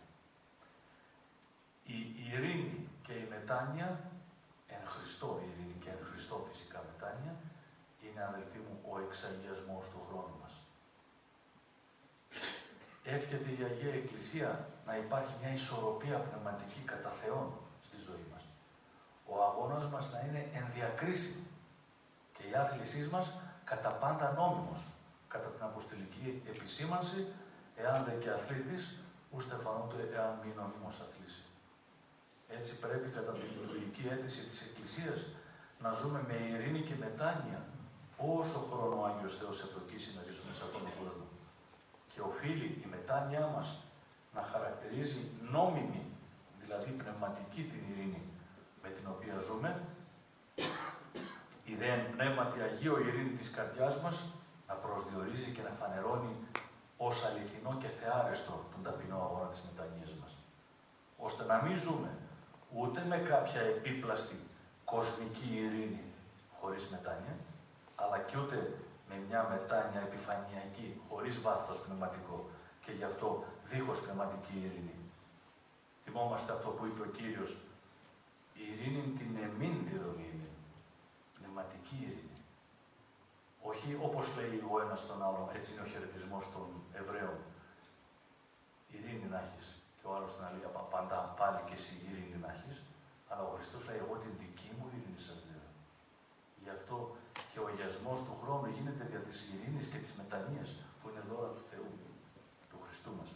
Η ειρήνη και η μετάνοια, εν Χριστώ ειρήνη και εν Χριστώ φυσικά μετάνοια, είναι, αδελφοί μου, ο εξαγιασμός του χρόνου μας. Εύχεται η Αγία Εκκλησία να υπάρχει μια ισορροπία πνευματική κατά Θεόν στη ζωή μας. Ο αγώνας μας να είναι ενδιακρίσιμο και η άθλησή μας κατά πάντα νόμιμος, κατά την αποστολική επισήμανση, εάν δε και αθλήτης, ου στεφανούνται εάν μη νομίμως αθλήσει. Έτσι πρέπει κατά την λειτουργική αίτηση της Εκκλησίας να ζούμε με ειρήνη και μετάνοια όσο χρόνο ο Άγιος Θεός ευδοκίσει να ζήσουμε σε αυτόν τον κόσμο. Και οφείλει η μετάνοιά μας να χαρακτηρίζει νόμιμη, δηλαδή πνευματική την ειρήνη με την οποία ζούμε, η δε εν πνεύματι Αγίο ειρήνη της καρδιάς μας να προσδιορίζει και να φανερώνει ως αληθινό και θεάρεστο τον ταπεινό αγώνα της μετανοίας μας. Ώστε να μην ζούμε ούτε με κάποια επίπλαστη κοσμική ειρήνη χωρίς μετάνοια, αλλά και ούτε με μια μετάνοια επιφανειακή, χωρίς βάθος πνευματικό. Και γι' αυτό δίχως πνευματική ειρήνη. Θυμόμαστε αυτό που είπε ο Κύριος, η ειρήνη την εμήν διδομή είναι, πνευματική ειρήνη. Όχι όπως λέει ο ένας τον άλλον, έτσι είναι ο χαιρετισμός των Εβραίων. Ειρήνη να έχεις. Και ο άλλος την αλήθεια πάντα πάλι και εσύ ειρήνη να έχεις. Αλλά ο Χριστός λέει, εγώ την δική μου ειρήνη σας δίνω. Γι' αυτό και ο αγιασμός του χρόνου γίνεται δια της ειρήνης και της μετανοίας, που είναι δώρα του Θεού, του Χριστού μας.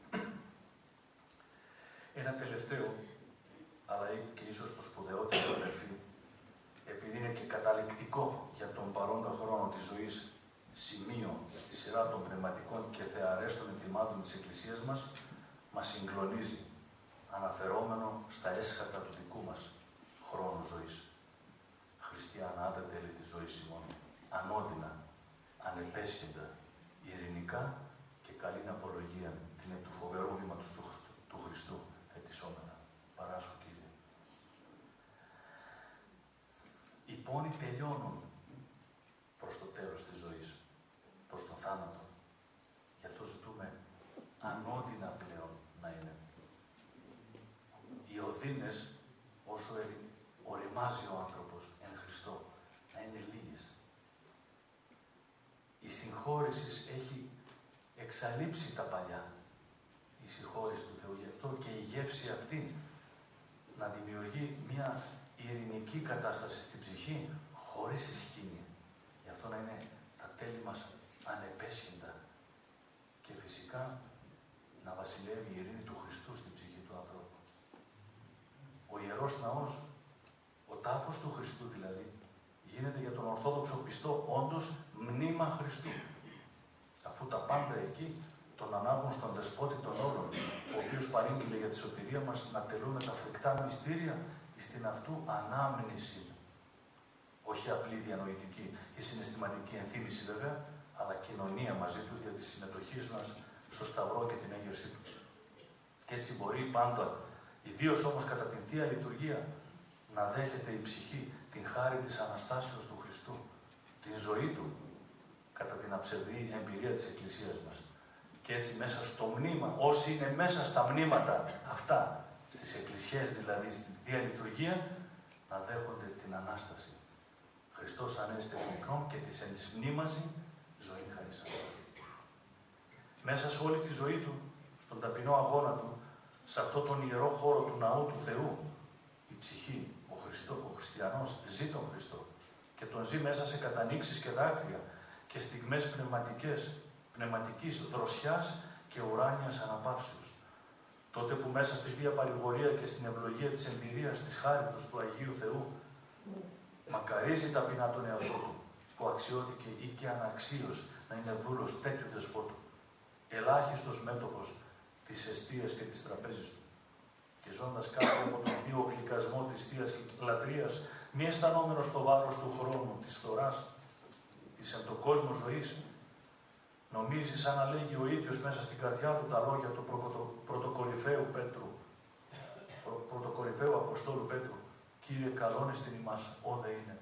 Ένα τελευταίο, αλλά και ίσως το σπουδαιότερο, αδελφοί, επειδή είναι και καταληκτικό για τον παρόντα χρόνο της ζωής σημείο στη σειρά των πνευματικών και θεαρέστων ετοιμάτων της Εκκλησίας μας συγκλονίζει, αναφερόμενο στα έσχατα του δικού μας χρόνου ζωής. Χριστιανά τα τέλη της ζωής ημών, ανώδυνα, ανεπέσχεντα, ειρηνικά και καλήν απολογία την εκ του φοβερού βήματος του Χριστού ετισόμεθα. Παράσχω, Κύριε. Οι πόνοι τελειώνουν προς το τέλος της ζωής, προς τον θάνατο. Γι' αυτό ζητούμε ανώδυνα πλέον να είναι. Οι οδύνες, όσο οριμάζει ο άνθρωπος εν Χριστώ, να είναι λίγες. Η συγχώρεση έχει εξαλείψει τα παλιά. Η συγχώρεση του Θεού. Γι' αυτό και η γεύση αυτή να δημιουργεί μια ειρηνική κατάσταση στην ψυχή χωρίς ισχύνη. Γι' αυτό να είναι τα τέλη μας ανεπέσχυντα. Και φυσικά να βασιλεύει η ειρήνη του Χριστού στην ψυχή του ανθρώπου. Ο Ιερός Ναός, ο τάφος του Χριστού δηλαδή, γίνεται για τον Ορθόδοξο πιστό όντως μνήμα Χριστού. Αφού τα πάντα εκεί τον ανάβουν στον δεσπότη των όρων, ο οποίος παρήγγειλε για τη σωτηρία μας να τελούμε τα φρικτά μυστήρια στην αυτού ανάμνηση. Όχι απλή διανοητική ή συναισθηματική ενθύμηση βέβαια, αλλά κοινωνία μαζί του για τη συμμετοχή μας στο Σταυρό και την έγερσή του. Και έτσι μπορεί πάντα, ιδίως όμως κατά την Θεία Λειτουργία, να δέχεται η ψυχή την χάρη της Αναστάσεως του Χριστού, την ζωή του, κατά την αψευδή εμπειρία της Εκκλησίας μας. Και έτσι μέσα στο μνήμα, όσοι είναι μέσα στα μνήματα αυτά, στις εκκλησίες δηλαδή, στην Θεία Λειτουργία, να δέχονται την Ανάσταση. Χριστός ανέστη εκ νεκρών και της εν της μνήμαση ζωή χαρίσαν. Μέσα σε όλη τη ζωή του, στον ταπεινό αγώνα του, σε αυτόν τον ιερό χώρο του Ναού του Θεού, η ψυχή, ο χριστιανός ζει τον Χριστό και τον ζει μέσα σε κατανοίξεις και δάκρυα και στιγμές πνευματικής δροσιάς και ουράνιας αναπαύσεως. Τότε που μέσα στη Θεία Παρηγορία και στην ευλογία της εμπειρίας της χάριτος του Αγίου Θεού μακαρίζει ταπεινά τον εαυτό του, που αξιώθηκε ή και αναξίως να είναι δούλος τέτοιου δεσπότου, ελάχιστος μέτοχος της εστίας και της τραπέζης του. Και ζώντας κάτω από τον θείο γλυκασμό της Θείας Λατρείας, μη αισθανόμενος το βάρος του χρόνου, της φθοράς, της εν το κόσμο ζωής, νομίζει σαν να λέγει ο ίδιος μέσα στην καρδιά του τα λόγια του πρωτοκορυφαίου Πέτρου, πρωτοκορυφαίου Αποστόλου Πέτρου, Κύριε καλόν εστιν ημάς, όδε είναι.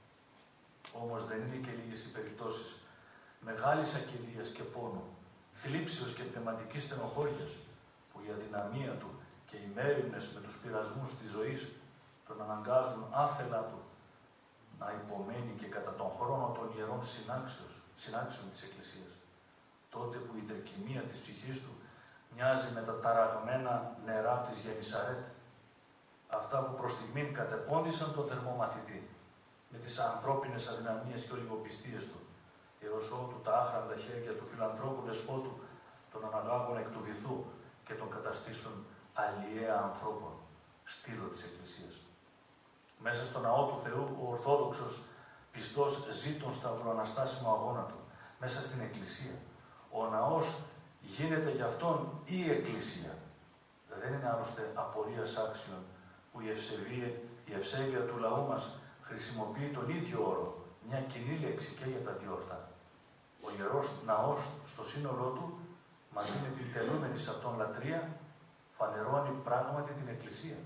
Όμως δεν είναι και λίγες οι περιπτώσεις μεγάλης ακελίας και πόνου, θλίψεως και πνευματικής στενοχώριας, που η αδυναμία του και οι μέριμνες με τους πειρασμούς της ζωής τον αναγκάζουν άθελά του να υπομένει και κατά τον χρόνο των ιερών συνάξεων της Εκκλησίας. Τότε που η τρικυμία της ψυχής του μοιάζει με τα ταραγμένα νερά της Γενισαρέτ, αυτά που προς στιγμήν κατεπώνησαν τον θερμομαθητή με τις ανθρώπινες αδυναμίες και ολιγοπιστίες του, έως ότου τα άχραντα χέρια του φιλανθρώπου δεσπότου τον αναγάγουν εκ του βυθού και τον καταστήσουν αλλιέα ανθρώπων, στήλο της Εκκλησίας. Μέσα στο Ναό του Θεού, ο Ορθόδοξος πιστός ζει τον σταυροαναστάσιμο αγώνα του, μέσα στην Εκκλησία. Ο Ναός γίνεται για αυτόν η Εκκλησία. Δεν είναι άλλωστε απορίας άξιων που η ευσέβεια του λαού μας χρησιμοποιεί τον ίδιο όρο, μια κοινή λέξη και για τα δύο αυτά. Ο Ιερός Ναός στο σύνολό του, μαζί με την τελούμενη σε αυτόν λατρεία, φανερώνει πράγματι την Εκκλησία.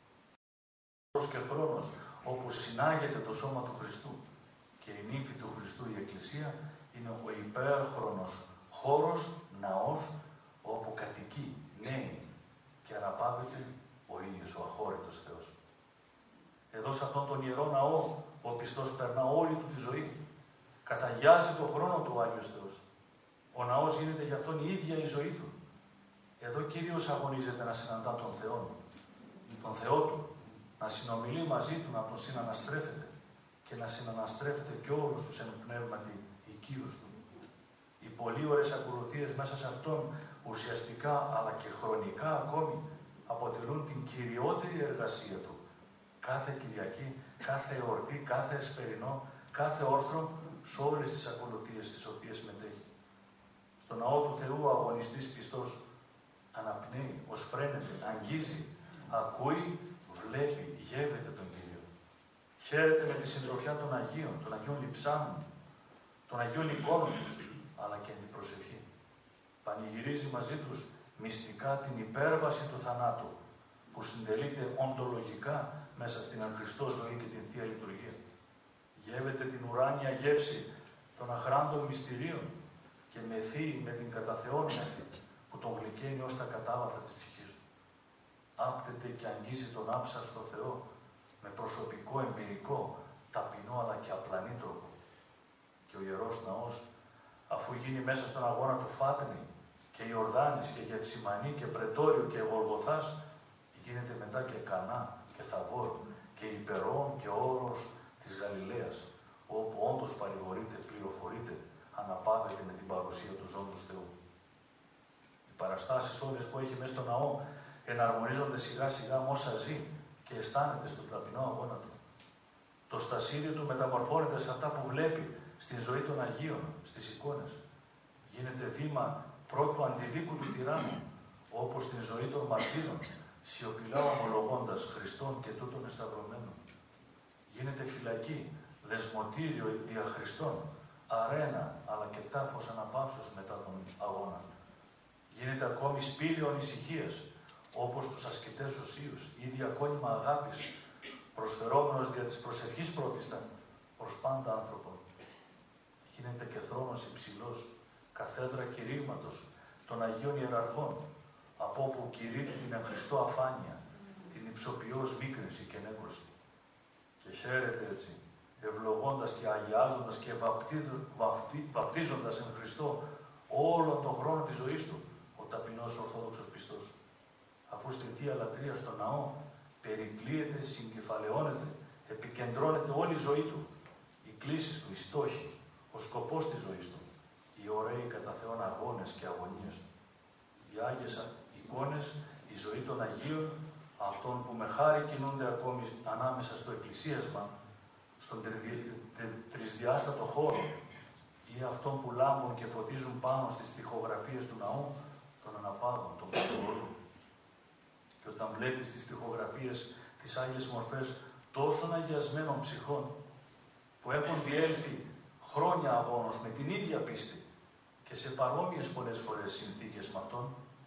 Και χρόνος όπου συνάγεται το σώμα του Χριστού και η νύμφη του Χριστού η Εκκλησία είναι ο υπέρχρονος χώρος, ναός, όπου κατοικεί, νέοι, και αναπαύεται ο ίδιος ο αχώρητος Θεός. Εδώ σε αυτόν τον ιερό ναό, ο πιστός περνά όλη του τη ζωή. Καθαγιάζει τον χρόνο του ο Άγιος Θεός. Ο ναός γίνεται για αυτόν η ίδια η ζωή του. Εδώ κυρίως αγωνίζεται να συναντά τον Θεό του, να συνομιλεί μαζί του, να τον συναναστρέφεται και να συναναστρέφεται και όλους τους εν πνεύματι οικείους του. Οι πολύ ωραίες ακολουθίες μέσα σε αυτόν ουσιαστικά αλλά και χρονικά ακόμη αποτελούν την κυριότερη εργασία του. Κάθε Κυριακή, κάθε εορτή, κάθε εσπερινό, κάθε όρθρο, σε όλες τις ακολουθίες τις οποίες μετέχει. Στο ναό του Θεού ο αγωνιστής πιστός αναπνέει, οσφραίνεται, αγγίζει, ακούει, βλέπει, γεύεται τον Κύριο. Χαίρεται με τη συντροφιά των Αγίων λειψάνων, των Αγίων εικόνων τους, αλλά και την προσευχή. Πανηγυρίζει μαζί τους μυστικά την υπέρβαση του θανάτου, που συντελείται οντολογικά μέσα στην εν Χριστώ ζωή και την Θεία Λειτουργία. Γεύεται την ουράνια γεύση των αχράντων μυστηρίων και μεθύει με την κατά Θεόν μεθή, που τον γλυκαίνει ως τα κατάβαθα της ψυχής του. Άπτεται και αγγίζει τον άψαρστο Θεό με προσωπικό, εμπειρικό, ταπεινό αλλά και απλανή τρόπο. Και ο Ιερός Ναός, αφού γίνει μέσα στον αγώνα του Φάτνη και Ιορδάνης και Γετσιμανή και Πρετόριο και Γολγοθάς, γίνεται μετά και Κανά και Θαβόρ και Υπερών και Όρος της Γαλιλαίας, όπου όντως παρηγορείται, πληροφορείται, αναπαύεται με την παρουσία του ζώντος Θεού. Οι παραστάσεις όλες που έχει μέσα στο ναό εναρμονίζονται σιγά σιγά με όσα ζει και αισθάνεται στον ταπεινό αγώνα του. Το στασίδι του μεταμορφώνεται σε αυτά που βλέπει στη ζωή των Αγίων, στις εικόνες. Γίνεται βήμα πρώτου αντιδίκου του τυράννου, όπως στην ζωή των μαρτύρων, σιωπηλά ομολογώντας Χριστόν και τούτον εσταυρωμένων. Γίνεται φυλακή, δεσμοτήριο δια Χριστόν, αρένα, αλλά και τάφος αναπαύσεως μετά τον αγώνα. Γίνεται ακόμη σπήλαιον ησυχίας, όπως τους ασκητές οσίους, ή διακόνημα αγάπης, προσφερόμενος δια της προσευχής πρώτιστα προς πάντα άνθρωπον. Γίνεται και θρόνος υψηλός, καθέδρα κηρύγματος των Αγίων Ιεραρχών, από όπου κηρύττει την εν Χριστώ αφάνεια, την υψοποιώς μίκρυνση και νέκρωση. Και χαίρεται έτσι, ευλογώντας και αγιάζοντας και βαπτίζοντας εν Χριστώ όλον τον χρόνο της ζωής του, ο ταπεινός Ορθόδοξος πιστός. Αφού στη Θεία Λατρεία στο ναό περιπλύεται, συγκεφαλαιώνεται, επικεντρώνεται όλη η ζωή του, οι κλήσεις του, οι στόχοι, ο σκοπός της ζωής του, οι ωραίοι κατά Θεόν αγώνες και αγωνίες του. Οι Άγιες εικόνες, η ζωή των Αγίων, αυτών που με χάρη κινούνται ακόμη ανάμεσα στο εκκλησίασμα, στον τρισδιάστατο χώρο, ή αυτών που λάμπουν και φωτίζουν πάνω στις τοιχογραφίες του ναού, των αναπάδων, των παρηγορών. Και όταν βλέπεις τις τοιχογραφίες, τις Άγιες μορφές τόσων αγιασμένων ψυχών, που έχουν διέλθει χρόνια αγώνος με την ίδια πίστη και σε παρόμοιες πολλές φορές συνθήκες με αυτόν,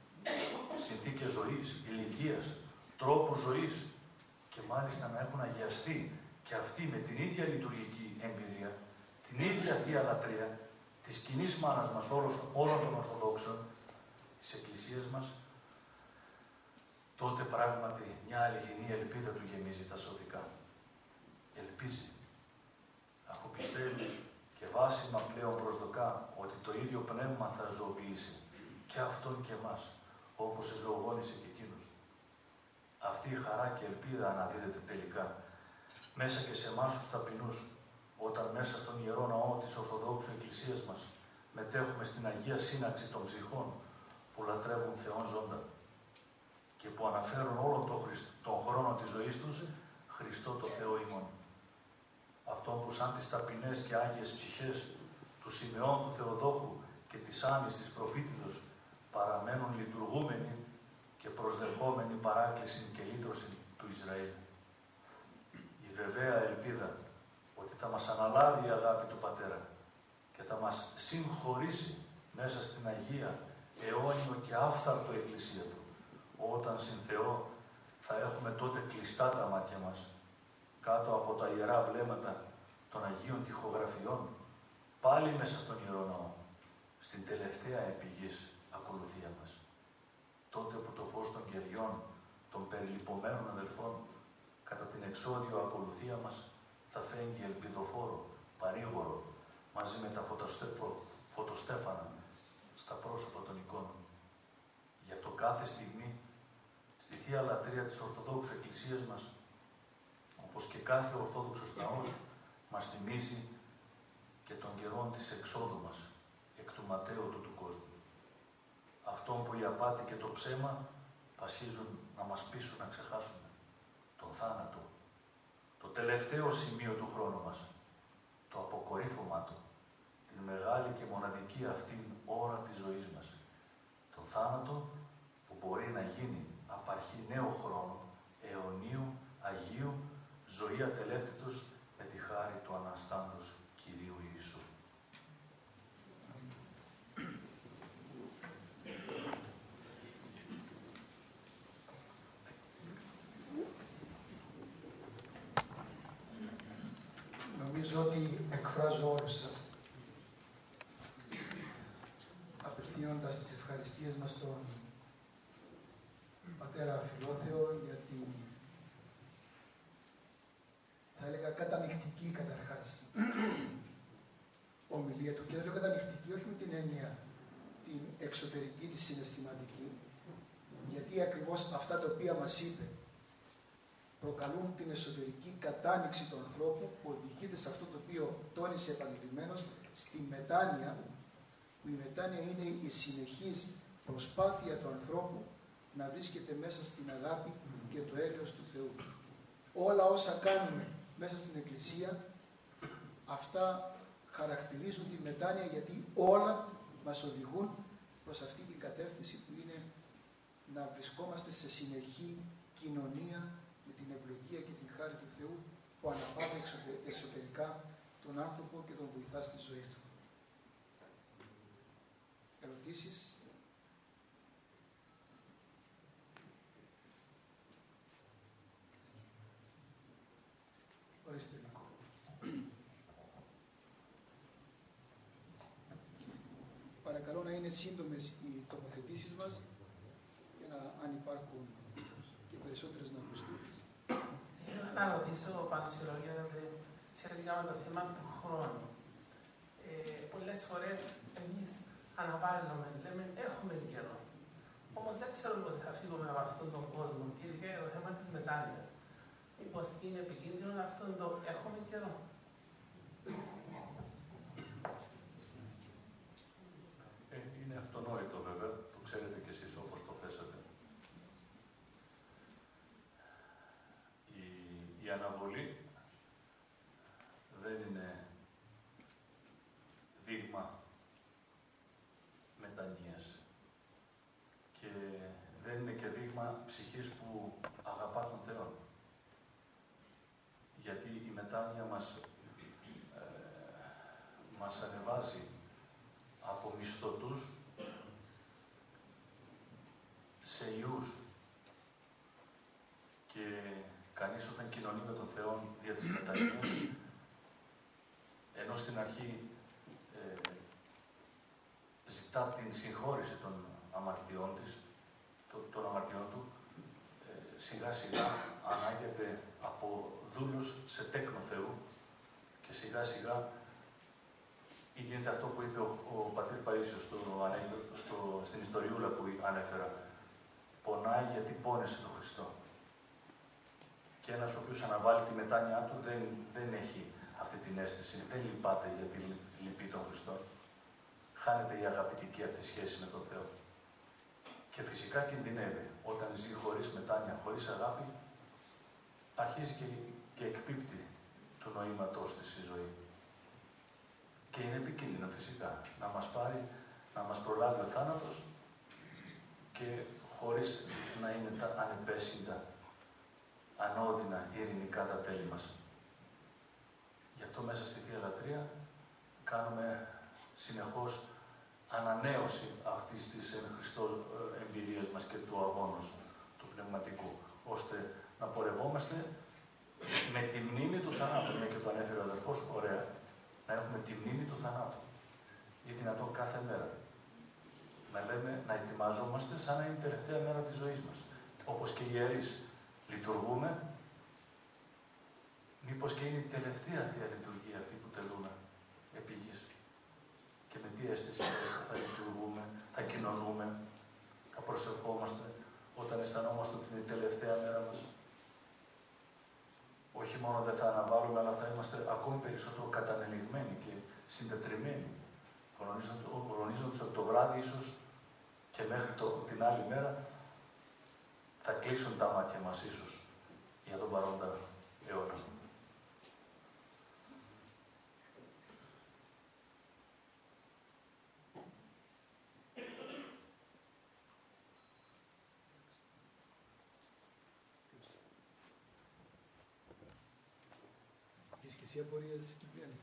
συνθήκες ζωής, ηλικίας, τρόπου ζωής, και μάλιστα να έχουν αγιαστεί και αυτοί με την ίδια λειτουργική εμπειρία, την ίδια Θεία Λατρεία, της κοινής μάνας μας όλων των Ορθοδόξων, της Εκκλησίας μας, τότε πράγματι μια αληθινή ελπίδα του γεμίζει τα σωθικά. Ελπίζει, αφού πιστεύει και βάσιμα πλέον προσδοκά ότι το ίδιο πνεύμα θα ζωοποιήσει και αυτόν και εμάς, όπως εζωογόνησε και εκείνος. Αυτή η χαρά και ελπίδα αναδίδεται τελικά μέσα και σε εμάς τους ταπεινούς, όταν μέσα στον Ιερό Ναό της Ορθοδόξου Εκκλησίας μας μετέχουμε στην Αγία Σύναξη των ψυχών που λατρεύουν Θεόν ζώντα και που αναφέρουν όλον τον χρόνο της ζωής τους Χριστό το Θεό ημών. Αυτόν που σαν τις ταπεινές και άγιες ψυχές του Σιμεών του Θεοδόχου και της Άννης της Προφήτηδος παραμένουν λειτουργούμενοι και προσδεχόμενοι παράκληση και λύτρωση του Ισραήλ. Η βεβαία ελπίδα ότι θα μας αναλάβει η αγάπη του Πατέρα και θα μας συγχωρήσει μέσα στην Αγία, αιώνιο και άφθαρτο Εκκλησία Του, όταν συν Θεό θα έχουμε τότε κλειστά τα μάτια μας κάτω από τα ιερά βλέμματα των Αγίων τοιχογραφιών, πάλι μέσα στον Ιερό Ναό, στην τελευταία επιγής ακολουθία μας. τότε που το φως των κεριών, των περιλυπωμένων αδελφών, κατά την εξόδιο ακολουθία μας, θα φέγγει ελπιδοφόρο, παρήγορο, μαζί με τα φωτοστέφανα στα πρόσωπα των εικόνων. Γι' αυτό κάθε στιγμή, στη Θεία Λατρεία της Ορθοδόξου Εκκλησίας μας, όπως και κάθε Ορθόδοξος ναός, μας θυμίζει και των καιρών της εξόδου μας, εκ του ματέωτου του κόσμου. Αυτόν που η απάτη και το ψέμα πασχίζουν να μας πείσουν να ξεχάσουμε, τον θάνατο, το τελευταίο σημείο του χρόνου μας, το αποκορύφωμά του, την μεγάλη και μοναδική αυτήν ώρα της ζωής μας, τον θάνατο που μπορεί να γίνει απαρχή νέο χρόνο, αιωνίου, αγίου, ζωή ατελεύτητος με τη χάρη του Αναστάντος Κυρίου Ιησού. Νομίζω ότι εκφράζω όλους σας, απευθύνοντας τις ευχαριστίες μας στον Πατέρα Φιλόθεο για την, θα έλεγα, καταμειχτική καταρχάς ομιλία του. Και δεν λέω καταμειχτική όχι με την έννοια την εξωτερική, τη συναισθηματική, γιατί ακριβώς αυτά τα οποία μας είπε προκαλούν την εσωτερική κατάνοιξη του ανθρώπου που οδηγείται σε αυτό το οποίο τόνισε επανειλημμένος, στη μετάνοια, που η μετάνοια είναι η συνεχής προσπάθεια του ανθρώπου να βρίσκεται μέσα στην αγάπη και το έλεος του Θεού. Όλα όσα κάνουμε μέσα στην Εκκλησία, αυτά χαρακτηρίζουν τη μετάνοια, γιατί όλα μας οδηγούν προς αυτή την κατεύθυνση που είναι να βρισκόμαστε σε συνεχή κοινωνία με την ευλογία και την χάρη του Θεού που αναπαύει εσωτερικά τον άνθρωπο και τον βοηθά στη ζωή του. Ερωτήσεις? Ορίστε, Νίκο. Παρακαλώ να είναι σύντομες οι τοποθετήσεις μας για να, αν υπάρχουν και περισσότερες, να ακουστούν. Ήθελα να ρωτήσω πάνω στη λόγια σχετικά με το θέμα του χρόνου. Πολλές φορές εμείς αναβάλλουμε, λέμε έχουμε καιρό. Όμως δεν ξέρουμε ότι θα φύγουμε από αυτόν τον κόσμο, και ειδικά για το θέμα της μετάνοιας. Μήπως είναι επικίνδυνο αυτόν το έχουμε καιρό? Είναι αυτονόητο βέβαια, το ξέρετε κι εσείς όπως το θέσατε. Η αναβολή δεν είναι δείγμα μετανοίας και δεν είναι και δείγμα ψυχής που αγαπά τον Θεό. Γιατί η μετάνοια μας ανεβάζει από μισθωτούς σε ιούς. Και κανείς όταν κοινωνεί με τον Θεό δια της μετανοίας, ενώ στην αρχή ζητά την συγχώρηση των αμαρτιών των αμαρτιών του, σιγά σιγά ανάγεται από δούλος σε τέκνο Θεού και σιγά σιγά γίνεται αυτό που είπε ο πατήρ Παΐσιος στην ιστοριούλα που ανέφερα. Πονάει γιατί πόνεσε τον Χριστό. Και ένας ο οποίος αναβάλει τη μετάνοιά του δεν έχει αυτή την αίσθηση, δεν λυπάται γιατί λυπεί τον Χριστό. Χάνεται η αγαπητική αυτή σχέση με τον Θεό. Και φυσικά κινδυνεύει. Όταν ζει χωρίς μετάνοια, χωρίς αγάπη, αρχίζει και εκπίπτει του νοήματός της η ζωή. Και είναι επικίνδυνο φυσικά να μας πάρει, να μας προλάβει ο θάνατος και χωρίς να είναι τα ανεπέσχυντα, ανώδυνα, ειρηνικά τα τέλη μας. Γι' αυτό μέσα στη Θεία Λατρεία κάνουμε συνεχώς ανανέωση αυτής της εν Χριστώ εμπειρίας μας και του αγώνος του πνευματικού, ώστε να πορευόμαστε με τη μνήμη του θανάτου, μια και το ανέφερε ο αδερφός, ωραία, να έχουμε τη μνήμη του θανάτου. Είναι δυνατόν κάθε μέρα. να λέμε, να ετοιμαζόμαστε σαν να είναι η τελευταία μέρα της ζωής μας. Όπως και οι ιερείς λειτουργούμε, μήπως και είναι η τελευταία Θεία Λειτουργία αυτή που τελούμε επί γης. Και με τι αίσθηση θα λειτουργούμε, θα κοινωνούμε, θα προσευχόμαστε όταν αισθανόμαστε ότι είναι η τελευταία μέρα μας. Όχι μόνο δεν θα αναβάλουμε, αλλά θα είμαστε ακόμη περισσότερο κατανελειμμένοι και συντετριμμένοι. Γνωρίζοντας ότι το βράδυ ίσως και μέχρι την άλλη μέρα θα κλείσουν τα μάτια μας ίσως για τον παρόντα αιώνα. Έχεις και εσύ απορίες, Κυπριανή?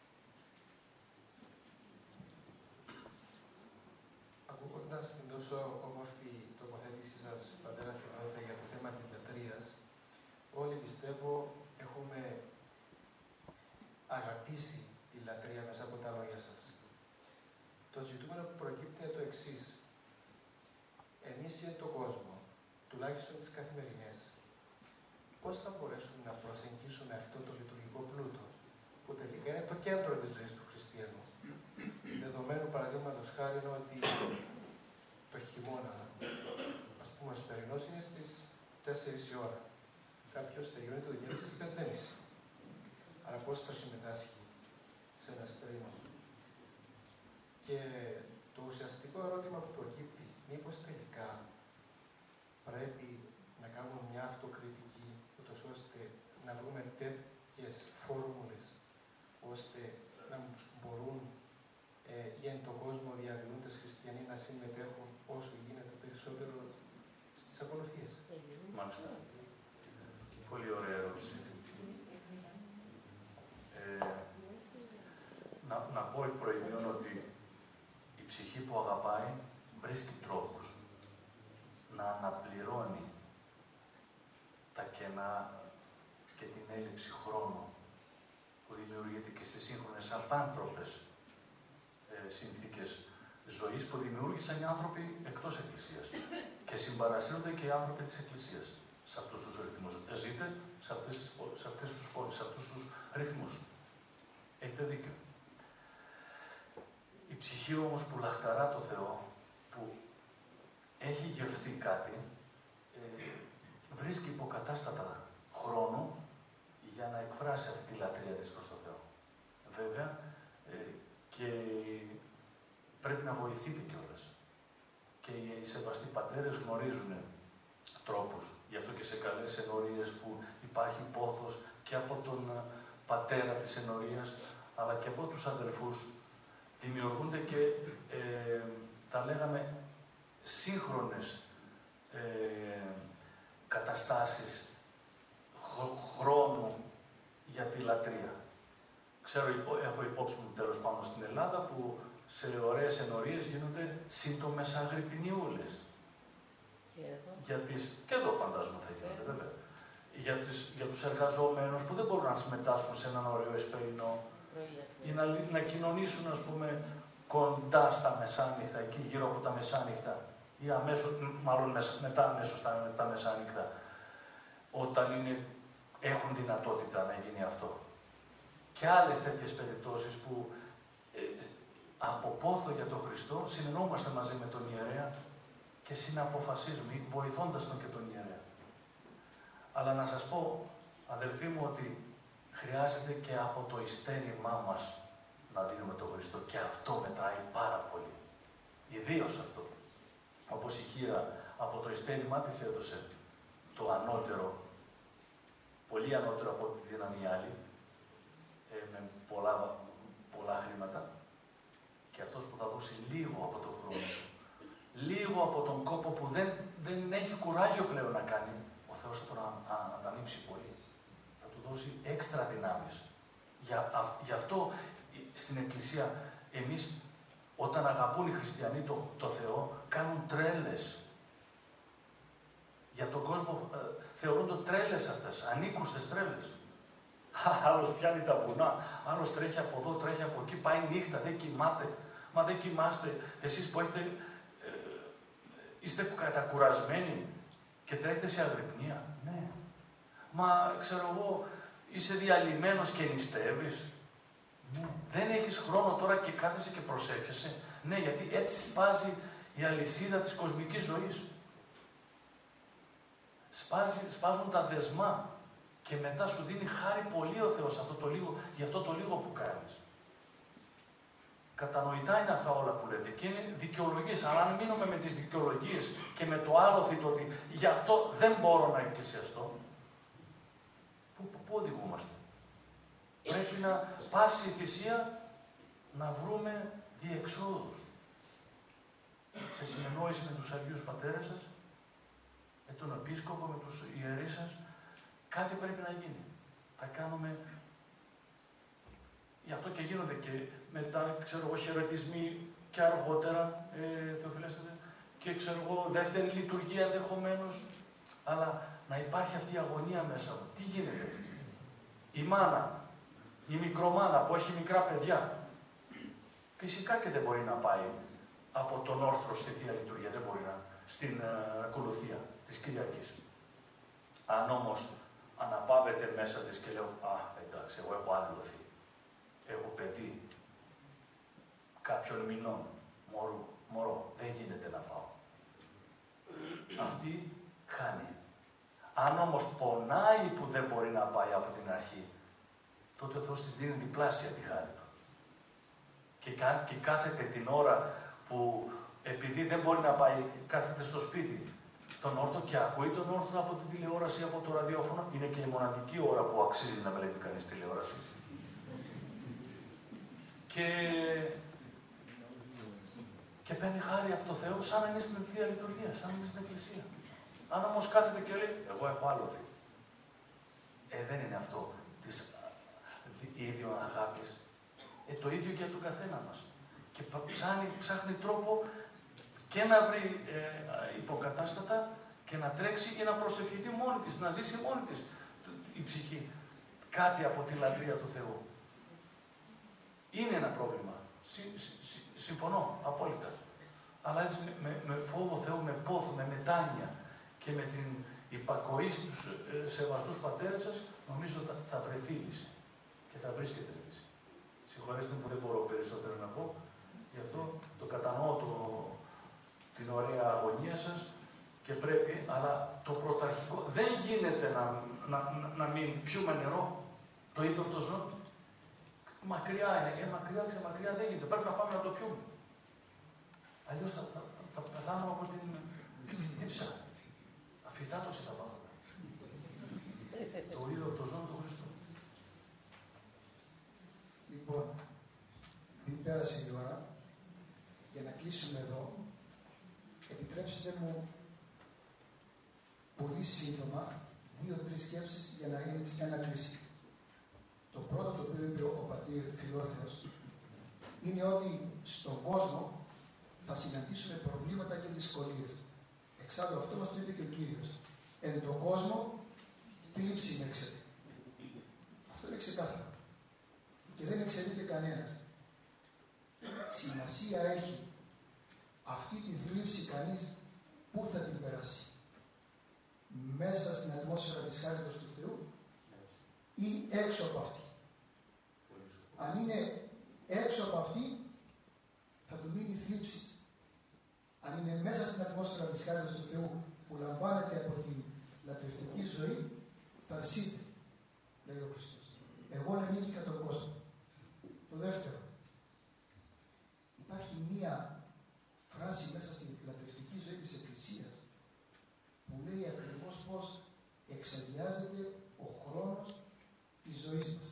Ακούγοντας την τόσο όμορφη τοποθέτησή σας, πατέρα Θεοδόθε, για το θέμα της λατρείας, όλοι πιστεύω έχουμε αγαπήσει τη λατρεία μέσα από τα λόγια σας. Το ζητούμενο που προκύπτει είναι το εξής. Εμείς ή τον κόσμο, τουλάχιστον τις καθημερινές, πώς θα μπορέσουμε να προσεγγίσουμε αυτό το λειτουργικό πλούτο, που τελικά είναι το κέντρο της ζωής του χριστιανού. Δεδομένου παραδείγματος χάρη ότι το χειμώνα, ας πούμε, ο Σπερινός είναι στις 4 η ώρα. Κάποιος τελειώνει το δικαίωμα στις 5:30. Άρα πώς θα συμμετάσχει σε ένα Σπερινό? Και το ουσιαστικό ερώτημα που προκύπτει, μήπως τελικά πρέπει να κάνουμε μια αυτοκριτική, ούτως ώστε να βρούμε τέτοιες φόρμουλες, ώστε να μπορούν για εν τον κόσμο διαβιούντες χριστιανοί να συμμετέχουν όσο γίνεται περισσότερο στις ακολουθίες. Μάλιστα. Πολύ ωραία ερώτηση. Να πω εκ προημίων ότι η ψυχή που αγαπάει βρίσκει τρόπους να αναπληρώνει τα κενά και την έλλειψη χρόνου που δημιουργείται και στις σύγχρονες απάνθρωπες συνθήκες ζωής που δημιούργησαν οι άνθρωποι εκτός Εκκλησίας. Και συμπαρασύρονται και οι άνθρωποι της Εκκλησίας σε αυτούς τους ρυθμούς. Ζείτε σε αυτές τις πόλεις, σε αυτούς τους ρυθμούς. Έχετε δίκιο. Η ψυχή όμως που λαχταρά το Θεό, που έχει γευθεί κάτι, βρίσκει υποκατάστατα χρόνο για να εκφράσει αυτή τη λατρεία της προς το Θεό. Βέβαια, και πρέπει να βοηθείτε κιόλας. Και οι σεβαστοί πατέρες γνωρίζουν τρόπους. Γι' αυτό και σε καλές ενορίες που υπάρχει πόθος και από τον πατέρα της ενορίας, αλλά και από τους αδελφούς, δημιουργούνται και, τα λέγαμε, σύγχρονες καταστάσεις χρόνου για τη λατρεία. Ξέρω, έχω υπόψη μου τέλος πάντων στην Ελλάδα που σε ωραίες ενορίες γίνονται σύντομες αγρυπνιούλες. Και εδώ φαντάζομαι θα γίνονται βέβαια. Για τους εργαζόμενους που δεν μπορούν να συμμετάσχουν σε έναν ωραίο εσπερινό ή να κοινωνήσουν, ας πούμε, κοντά στα μεσάνυχτα, εκεί γύρω από τα μεσάνυχτα ή αμέσως, μάλλον μετά αμέσως τα μεσάνυχτα, όταν έχουν δυνατότητα να γίνει αυτό. Και άλλες τέτοιες περιπτώσεις που από πόθο για τον Χριστό συνεννοούμαστε μαζί με τον ιερέα και συναποφασίζουμε, βοηθώντας τον και τον ιερέα. Αλλά να σας πω, αδελφοί μου, ότι χρειάζεται και από το ειστέρημά μας να δίνουμε τον Χριστό και αυτό μετράει πάρα πολύ. Ιδίως αυτό. Όπως η χήρα από το ειστέρημά της έδωσε το ανώτερο, πολύ ανώτερο από ό,τι δίναν οι άλλοι, με πολλά χρήματα, και αυτός που θα δώσει λίγο από τον χρόνο του, λίγο από τον κόπο που δεν έχει κουράγιο πλέον να κάνει, ο Θεός θα τον ανταμείψει πολύ. Θα του δώσει έξτρα δυνάμεις. Γι' αυτό στην Εκκλησία εμείς, όταν αγαπούν οι χριστιανοί το Θεό, κάνουν τρέλες. Για τον κόσμο θεωρούνται τρέλες αυτές, ανήκουστες τρέλες. Άλλος πιάνει τα βουνά, άλλος τρέχει από εδώ, τρέχει από εκεί, πάει νύχτα, δεν κοιμάται. Μα δεν κοιμάστε εσείς που έχετε Είστε κατακουρασμένοι και τρέχετε σε αγρυπνία. Ναι. Μα ξέρω εγώ, είσαι διαλυμένος και νηστεύεις. Ναι. Δεν έχεις χρόνο τώρα και κάθεσαι και προσεύχεσαι. Ναι, γιατί έτσι σπάζει η αλυσίδα της κοσμικής ζωής. Σπάζουν τα δεσμά και μετά σου δίνει χάρη πολύ ο Θεός αυτό το λίγο, για αυτό το λίγο που κάνεις. Κατανοητά είναι αυτά όλα που λέτε και είναι δικαιολογίες. Αλλά αν μείνουμε με τις δικαιολογίες και με το άλοθη το ότι γι' αυτό δεν μπορώ να εκκλησιαστώ, πού οδηγούμαστε? Πρέπει να πάσει η θυσία να βρούμε διεξόδους. Σε συνεννόηση με τους Αγίους Πατέρες σας, με τον Επίσκοπο, με τους ιερείς σας, κάτι πρέπει να γίνει. Θα κάνουμε. Γι' αυτό και γίνονται και μετά, ξέρω εγώ, χαιρετισμοί και αργότερα, Θεοφιλέστατε, και ξέρω εγώ, δεύτερη λειτουργία ενδεχομένως, αλλά να υπάρχει αυτή η αγωνία μέσα μου. Τι γίνεται? Η μάνα, η μικρομάνα που έχει μικρά παιδιά, φυσικά και δεν μπορεί να πάει από τον όρθρο στη Θεία Λειτουργία, δεν μπορεί να, στην ακολουθία της Κυριακής. Αν όμως αναπαύεται μέσα της και λέω, εντάξει, εγώ έχω άλοθη, έχω παιδί κάποιων μηνών, μωρό, δεν γίνεται να πάω. Αυτή χάνει. Αν όμως πονάει που δεν μπορεί να πάει από την αρχή, τότε ο Θεός της δίνει διπλάσια τη χάρη του. Και κάθεται την ώρα που επειδή δεν μπορεί να πάει, κάθεται στο σπίτι, στον όρθο και ακούει τον όρθο από την τηλεόραση, από το ραδιόφωνο. Είναι και η μοναδική ώρα που αξίζει να βλέπει κανείς τηλεόραση. Και παίρνει χάρη από το Θεό σαν να είναι στην Θεία Λειτουργία, σαν να είναι στην Εκκλησία. Αν όμως κάθεται και λέει, εγώ έχω άλοθη. Δεν είναι αυτό της ίδιων αγάπης. Το ίδιο και του καθένα μας. Και ψάχνει τρόπο και να βρει υποκατάστατα και να τρέξει και να προσευχηθεί μόνη της, να ζήσει μόνη της η ψυχή. Κάτι από τη λατρεία του Θεού. Είναι ένα πρόβλημα. Συμφωνώ απόλυτα. Αλλά έτσι με φόβο Θεού, με πόθο, με μετάνοια και με την υπακοή στους σεβαστούς πατέρες σας, νομίζω θα βρεθεί λύση. Και θα βρίσκεται λύση. Συγχωρέστε μου που δεν μπορώ περισσότερο να πω. Γι' αυτό το κατανοώ την ωραία αγωνία σας και πρέπει, αλλά το πρωταρχικό δεν γίνεται να μην πιούμε νερό. Το είδωρ το ζώο. Μακριά είναι. Μακριά δεν γίνεται. Πρέπει να πάμε να το πιούμε. Αλλιώς θα πεθάνουμε από την τύψα. Αφυδάτωση θα πάθουμε. Το είδωρ το ζώο του Χριστού. Λοιπόν, δεν πέρασε η ώρα. Για να κλείσουμε εδώ, επιτρέψτε μου πολύ σύντομα 2-3 σκέψεις για να είναι ένα κλείσιμο. Το πρώτο το οποίο είπε ο πατήρ Φιλόθεος είναι ότι στον κόσμο θα συναντήσουμε προβλήματα και δυσκολίες. Εξάλλου αυτό μας το είπε και ο Κύριος. Εν τον κόσμο θλίψη νέξετε. Αυτό είναι ξεκάθαρο. Και δεν εξαιρείται κανένας. Σημασία έχει αυτή τη θλίψη κανείς πού θα την περάσει. Μέσα στην ατμόσφαιρα της χάριτος του Θεού ή έξω από αυτή. Αν είναι έξω από αυτή, θα του μείνει θλίψης. Αν είναι μέσα στην ατμόσφαιρα της χάριτος του Θεού που λαμβάνεται από την λατρευτική ζωή, θα αρσείτε, λέει ο Χριστός. Εγώ ανήκηκα τον κόσμο. Το δεύτερο, υπάρχει μία φράση μέσα στην λατρευτική ζωή της Εκκλησίας που λέει ακριβώς πώς εξαγιάζεται ο χρόνος της ζωής μας.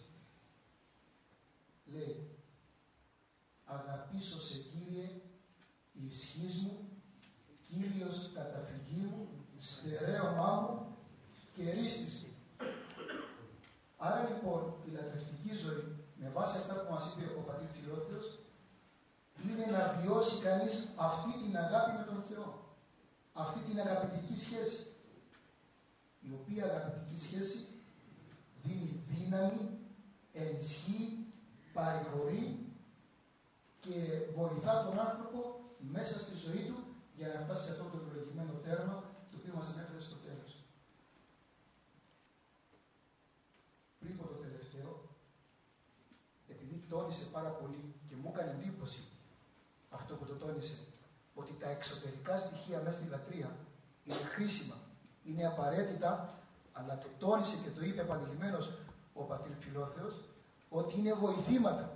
Λέει, αγαπήσω σε Κύριε η ισχύς μου, Κύριος καταφυγή μου, στερέωμά μου και ρίστης μου. Άρα λοιπόν η λατρευτική ζωή, με βάση αυτά που μας είπε ο πατήρ Φιλόθεος, είναι να βιώσει κανείς αυτή την αγάπη με τον Θεό. Αυτή την αγαπητική σχέση. Η οποία αγαπητική σχέση δίνει δύναμη, ενισχύει, παρηγορεί και βοηθά τον άνθρωπο μέσα στη ζωή του για να φτάσει σε αυτό το ευλογημένο τέρμα το οποίο μας ανέφερε στο τέλος. Πριν από το τελευταίο, επειδή τόνισε πάρα πολύ και μου έκανε εντύπωση αυτό που το τόνισε, ότι τα εξωτερικά στοιχεία μέσα στη λατρεία είναι χρήσιμα, είναι απαραίτητα, αλλά το τόνισε και το είπε επανειλημμένος ο πατήρ Φιλόθεος, ότι είναι βοηθήματα.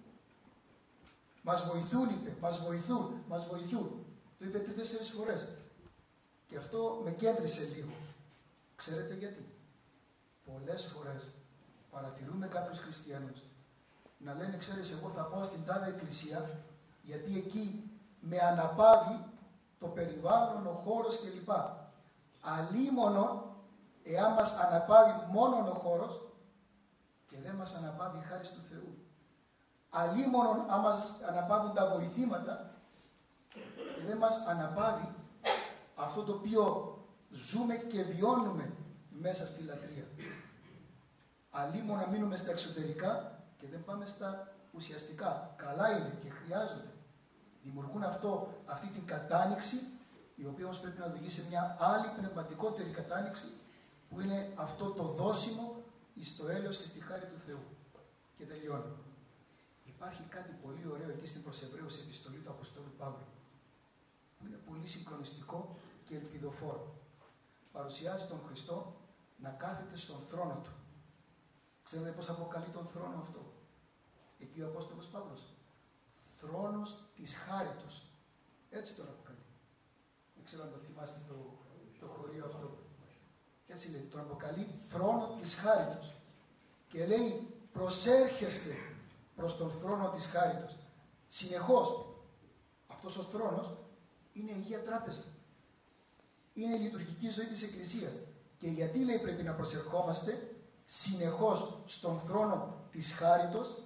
Μας βοηθούν, είπε, μας βοηθούν. Το είπε 3-4 φορές. Και αυτό με κέντρισε λίγο. Ξέρετε γιατί? Πολλές φορές παρατηρούμε κάποιους χριστιανούς να λένε, ξέρεις, εγώ θα πάω στην τάδε εκκλησία γιατί εκεί με αναπαύει το περιβάλλον, ο χώρος κλπ. Αλίμονο, εάν μας αναπαύει μόνον ο χώρος και δεν μας αναπαύει η χάρις του Θεού. Αλίμονον, αν μας αναπαύουν τα βοηθήματα και δεν μας αναπαύει αυτό το οποίο ζούμε και βιώνουμε μέσα στη λατρεία. Αλίμονο να μείνουμε στα εξωτερικά και δεν πάμε στα ουσιαστικά. Καλά είναι και χρειάζονται. Δημιουργούν αυτή την κατάνοιξη, η οποία όμως πρέπει να οδηγήσει σε μια άλλη πνευματικότερη κατάνοιξη, που είναι αυτό το δώσιμο εις το έλεος και στη χάρη του Θεού. Και τελειώνω. Υπάρχει κάτι πολύ ωραίο εκεί στην προς Εβραίους επιστολή του Αποστόλου Παύλου, που είναι πολύ συγκλονιστικό και ελπιδοφόρο. Παρουσιάζει τον Χριστό να κάθεται στον θρόνο του. Ξέρετε πώς αποκαλεί τον θρόνο αυτό? Εκεί ο Απόστολος Παύλος. Θρόνος της χάριτος. Έτσι τον αποκαλεί. Δεν ξέρω αν το θυμάστε το χωρίο αυτό. Έτσι λέει, τον αποκαλεί θρόνο της χάριτος. Και λέει, προσέρχεστε προς τον θρόνο της χάριτος. Συνεχώς. Αυτός ο θρόνος είναι η Αγία Τράπεζα. Είναι η λειτουργική ζωή της Εκκλησίας. Και γιατί, λέει, πρέπει να προσερχόμαστε συνεχώς στον θρόνο της χάριτος?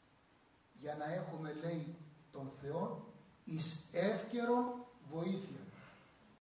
Για να έχουμε, λέει, τον Θεό εις εύκαιρον βοήθεια.